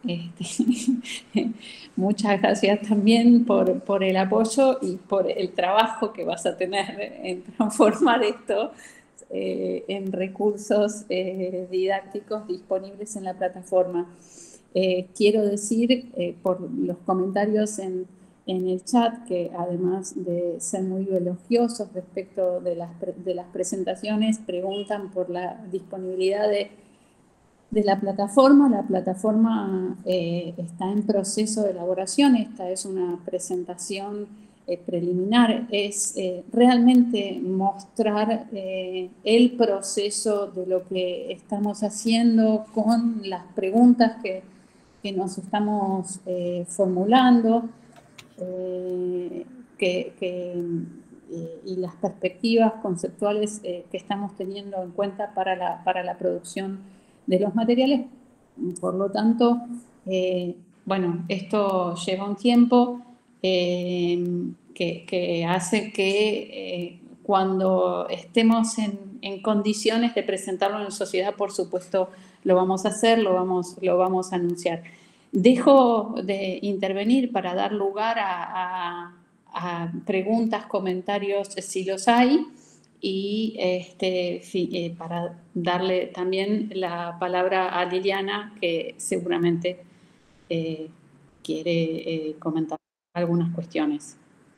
Este, muchas gracias también por, por el apoyo y por el trabajo que vas a tener en transformar esto eh, en recursos eh, didácticos disponibles en la plataforma. Eh, quiero decir, eh, por los comentarios en, en el chat, que además de ser muy elogiosos respecto de las, de las presentaciones, preguntan por la disponibilidad de de la plataforma. La plataforma eh, está en proceso de elaboración. Esta es una presentación eh, preliminar. Es eh, realmente mostrar eh, el proceso de lo que estamos haciendo con las preguntas que, que nos estamos eh, formulando eh, que, que, eh, y las perspectivas conceptuales eh, que estamos teniendo en cuenta para la, para la producción de los materiales. Por lo tanto, eh, bueno, esto lleva un tiempo eh, que, que hace que eh, cuando estemos en, en condiciones de presentarlo en sociedad, por supuesto, lo vamos a hacer, lo vamos, lo vamos a anunciar. Dejo de intervenir para dar lugar a, a, a preguntas, comentarios, si los hay. Y este, eh, para darle también la palabra a Liliana, que seguramente eh, quiere eh, comentar algunas cuestiones.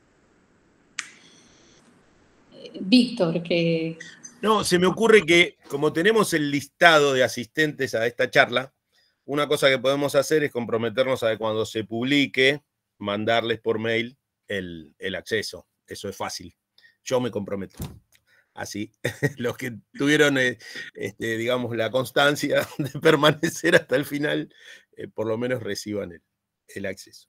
Eh, Víctor, que... No, se me ocurre que como tenemos el listado de asistentes a esta charla, una cosa que podemos hacer es comprometernos a que cuando se publique, mandarles por mail el, el acceso. Eso es fácil. Yo me comprometo. Así, los que tuvieron, eh, este, digamos, la constancia de permanecer hasta el final, eh, por lo menos reciban el, el acceso.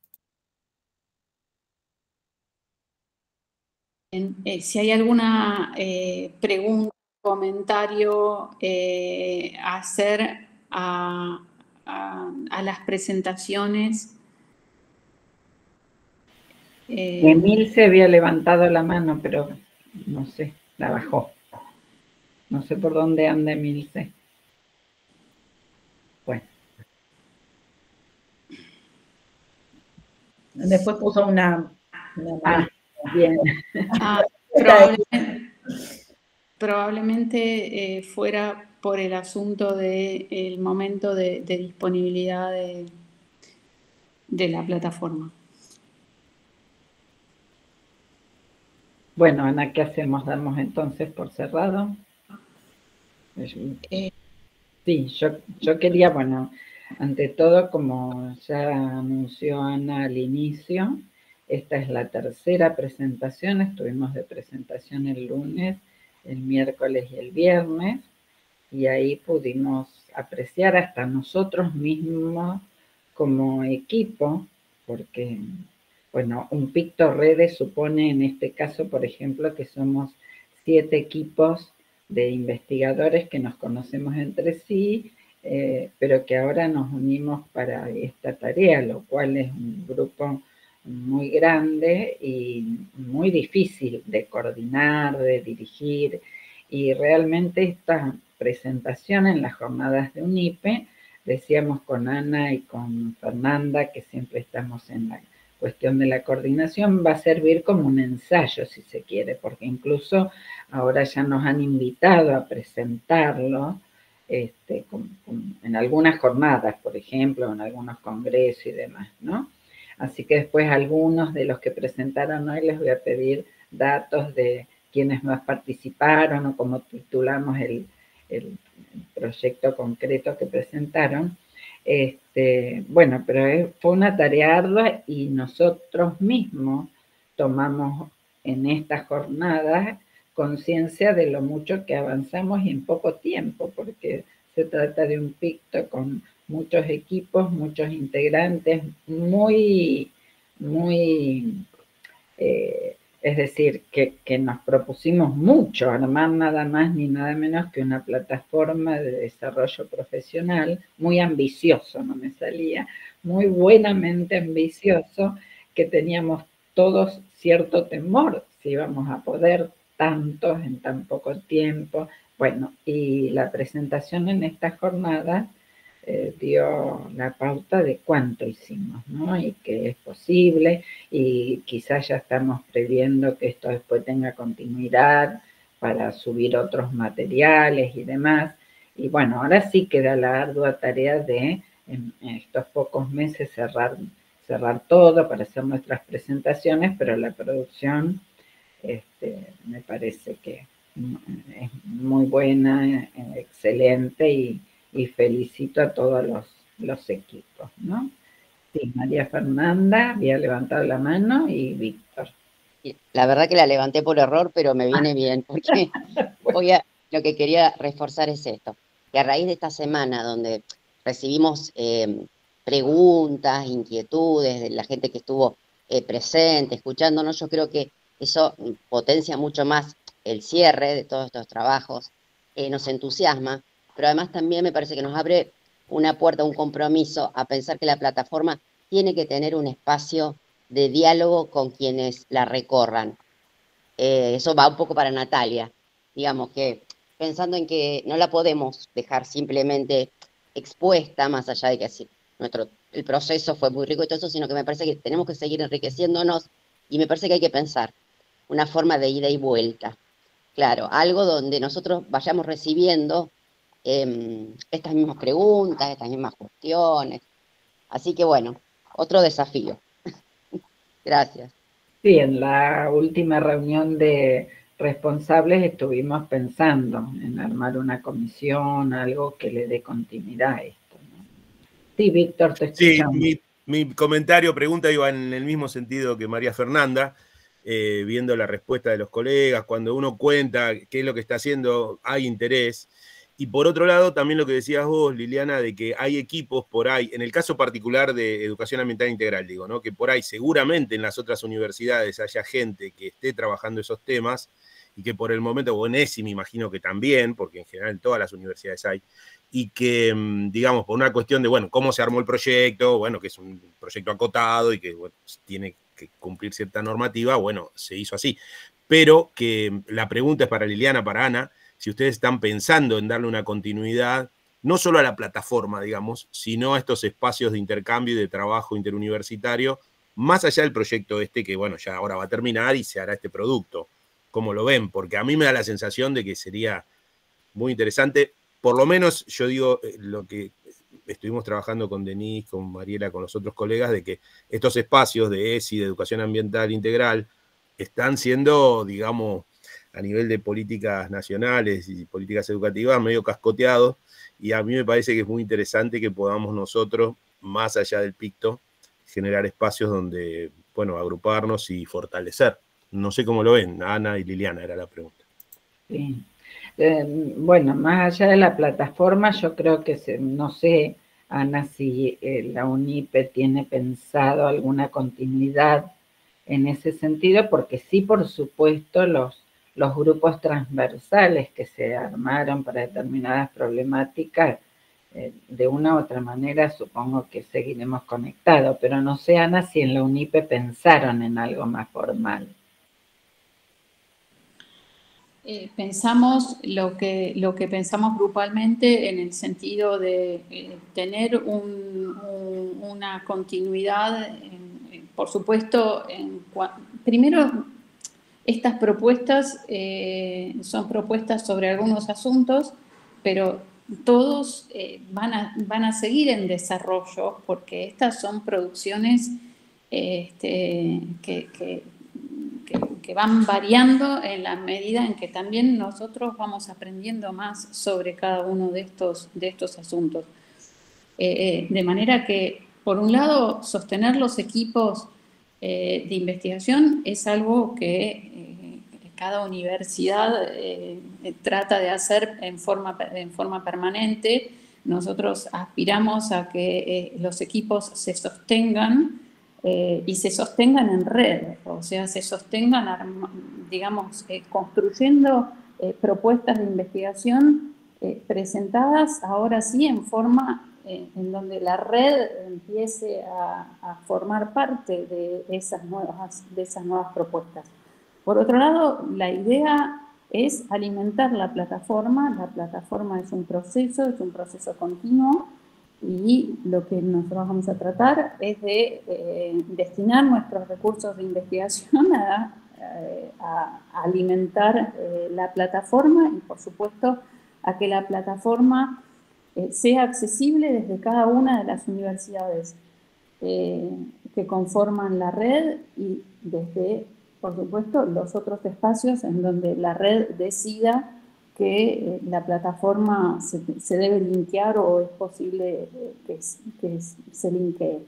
Eh, si hay alguna eh, pregunta, comentario eh, a hacer a, a, a las presentaciones. Eh, Emilce había levantado la mano, pero no sé. La bajó. No sé por dónde anda Emilce. Bueno. Después puso una... una ah, bien. Ah, probablemente probablemente eh, fuera por el asunto del de momento de, de disponibilidad de, de la plataforma. Bueno, Ana, ¿qué hacemos? ¿Damos entonces por cerrado? Eh, Sí, yo, yo quería, bueno, ante todo, como ya anunció Ana al inicio, esta es la tercera presentación, estuvimos de presentación el lunes, el miércoles y el viernes, y ahí pudimos apreciar hasta nosotros mismos como equipo, porque, bueno, un PictoRedes supone en este caso, por ejemplo, que somos siete equipos de investigadores que nos conocemos entre sí, eh, pero que ahora nos unimos para esta tarea, lo cual es un grupo muy grande y muy difícil de coordinar, de dirigir, y realmente esta presentación en las jornadas de UNIPE, decíamos con Ana y con Fernanda, que siempre estamos en la cuestión de la coordinación, va a servir como un ensayo, si se quiere, porque incluso ahora ya nos han invitado a presentarlo este, con, con, en algunas jornadas, por ejemplo, en algunos congresos y demás, ¿no? Así que después algunos de los que presentaron hoy les voy a pedir datos de quienes más participaron o cómo titulamos el, el proyecto concreto que presentaron. Este, bueno, pero fue una tarea ardua y nosotros mismos tomamos en estas jornadas conciencia de lo mucho que avanzamos y en poco tiempo, porque se trata de un picto con muchos equipos, muchos integrantes, muy, muy, eh, es decir, que, que nos propusimos mucho, armar nada más ni nada menos que una plataforma de desarrollo profesional, muy ambicioso, no me salía, muy buenamente ambicioso, que teníamos todos cierto temor si íbamos a poder tantos en tan poco tiempo. Bueno, y la presentación en esta jornada eh, dio la pauta de cuánto hicimos, ¿no? Y que es posible, y quizás ya estamos previendo que esto después tenga continuidad para subir otros materiales y demás. Y bueno, ahora sí queda la ardua tarea de en estos pocos meses cerrar, cerrar todo para hacer nuestras presentaciones, pero la producción este, me parece que es muy buena, excelente, y, y felicito a todos los, los equipos, ¿no? Sí, María Fernanda había levantado la mano y Víctor. La verdad que la levanté por error, pero me viene bien, porque voy a, lo que quería reforzar es esto, que a raíz de esta semana donde recibimos eh, preguntas, inquietudes de la gente que estuvo eh, presente, escuchándonos, yo creo que eso potencia mucho más el cierre de todos estos trabajos, eh, nos entusiasma, pero además también me parece que nos abre una puerta, un compromiso a pensar que la plataforma tiene que tener un espacio de diálogo con quienes la recorran. Eh, eso va un poco para Natalia, digamos que pensando en que no la podemos dejar simplemente expuesta, más allá de que así, nuestro, el proceso fue muy rico y todo eso, sino que me parece que tenemos que seguir enriqueciéndonos, y me parece que hay que pensar una forma de ida y vuelta. Claro, algo donde nosotros vayamos recibiendo eh, estas mismas preguntas, estas mismas cuestiones. Así que bueno, otro desafío. Gracias. Sí, en la última reunión de responsables estuvimos pensando en armar una comisión, algo que le dé continuidad a esto, ¿no? Sí, Víctor, te escuchamos. Sí, mi, mi comentario, pregunta iba en el mismo sentido que María Fernanda, eh, viendo la respuesta de los colegas, cuando uno cuenta qué es lo que está haciendo, hay interés. Y por otro lado, también lo que decías vos, Liliana, de que hay equipos por ahí, en el caso particular de educación ambiental integral, digo, ¿no? Que por ahí seguramente en las otras universidades haya gente que esté trabajando esos temas y que por el momento, o en ESI me imagino que también, porque en general en todas las universidades hay, y que, digamos, por una cuestión de, bueno, cómo se armó el proyecto, bueno, que es un proyecto acotado y que, bueno, tiene que cumplir cierta normativa, bueno, se hizo así. Pero que la pregunta es para Liliana, para Ana, si ustedes están pensando en darle una continuidad, no solo a la plataforma, digamos, sino a estos espacios de intercambio y de trabajo interuniversitario, más allá del proyecto este, que bueno, ya ahora va a terminar y se hará este producto. ¿Cómo lo ven? Porque a mí me da la sensación de que sería muy interesante, por lo menos yo digo lo que estuvimos trabajando con Denise, con Mariela, con los otros colegas, de que estos espacios de ESI, de educación ambiental integral, están siendo, digamos, a nivel de políticas nacionales y políticas educativas, medio cascoteados, y a mí me parece que es muy interesante que podamos nosotros, más allá del Picto, generar espacios donde, bueno, agruparnos y fortalecer. No sé cómo lo ven, Ana y Liliana, era la pregunta. Sí. Eh, bueno, más allá de la plataforma, yo creo que, se, no sé, Ana, si eh, la UNIPE tiene pensado alguna continuidad en ese sentido, porque sí, por supuesto, los, los grupos transversales que se armaron para determinadas problemáticas, eh, de una u otra manera supongo que seguiremos conectados, pero no sé, Ana, si en la UNIPE pensaron en algo más formal. Eh, pensamos lo que, lo que pensamos grupalmente en el sentido de eh, tener un, un, una continuidad, en, en, por supuesto, en, primero, estas propuestas eh, son propuestas sobre algunos asuntos, pero todos eh, van, a, van a seguir en desarrollo porque estas son producciones eh, este, que... que Que, que van variando en la medida en que también nosotros vamos aprendiendo más sobre cada uno de estos, de estos asuntos. Eh, de manera que, por un lado, sostener los equipos eh, de investigación es algo que eh, cada universidad eh, trata de hacer en forma, en forma permanente. Nosotros aspiramos a que eh, los equipos se sostengan Eh, y se sostengan en red, o sea, se sostengan, digamos, eh, construyendo eh, propuestas de investigación eh, presentadas ahora sí en forma eh, en donde la red empiece a, a formar parte de esas, nuevas, de esas nuevas propuestas. Por otro lado, la idea es alimentar la plataforma. La plataforma es un proceso, es un proceso continuo, y lo que nosotros vamos a tratar es de eh, destinar nuestros recursos de investigación a, a, a alimentar eh, la plataforma y, por supuesto, a que la plataforma eh, sea accesible desde cada una de las universidades eh, que conforman la red y desde, por supuesto, los otros espacios en donde la red decida que la plataforma se, se debe linkear o es posible que, que se linkee.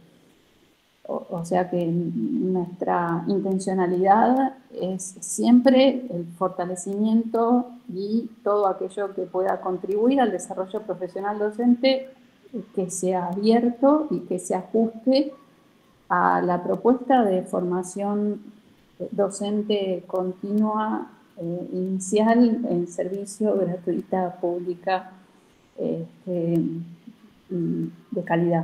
O, o sea que nuestra intencionalidad es siempre el fortalecimiento y todo aquello que pueda contribuir al desarrollo profesional docente, que sea abierto y que se ajuste a la propuesta de formación docente continua Eh, inicial en servicio, gratuita, pública, eh, de calidad.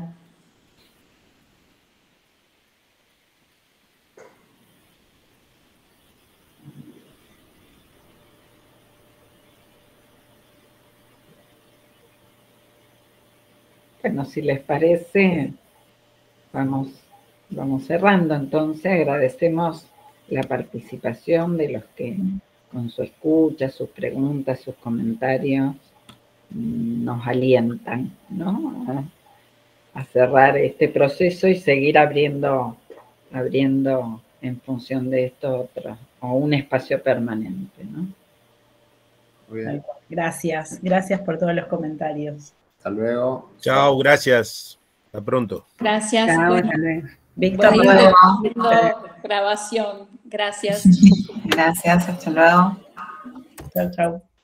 Bueno, si les parece, vamos, vamos cerrando. Entonces agradecemos la participación de los que con su escucha, sus preguntas, sus comentarios, nos alientan, ¿no? A, a cerrar este proceso y seguir abriendo, abriendo en función de esto otro, o un espacio permanente, ¿no? Muy bien. Gracias, gracias por todos los comentarios. Hasta luego. Chao, gracias. Hasta pronto. Gracias. Chao, bueno, hasta luego. Víctor, bueno, grabación. Gracias. Gracias, hasta luego. chao, chao.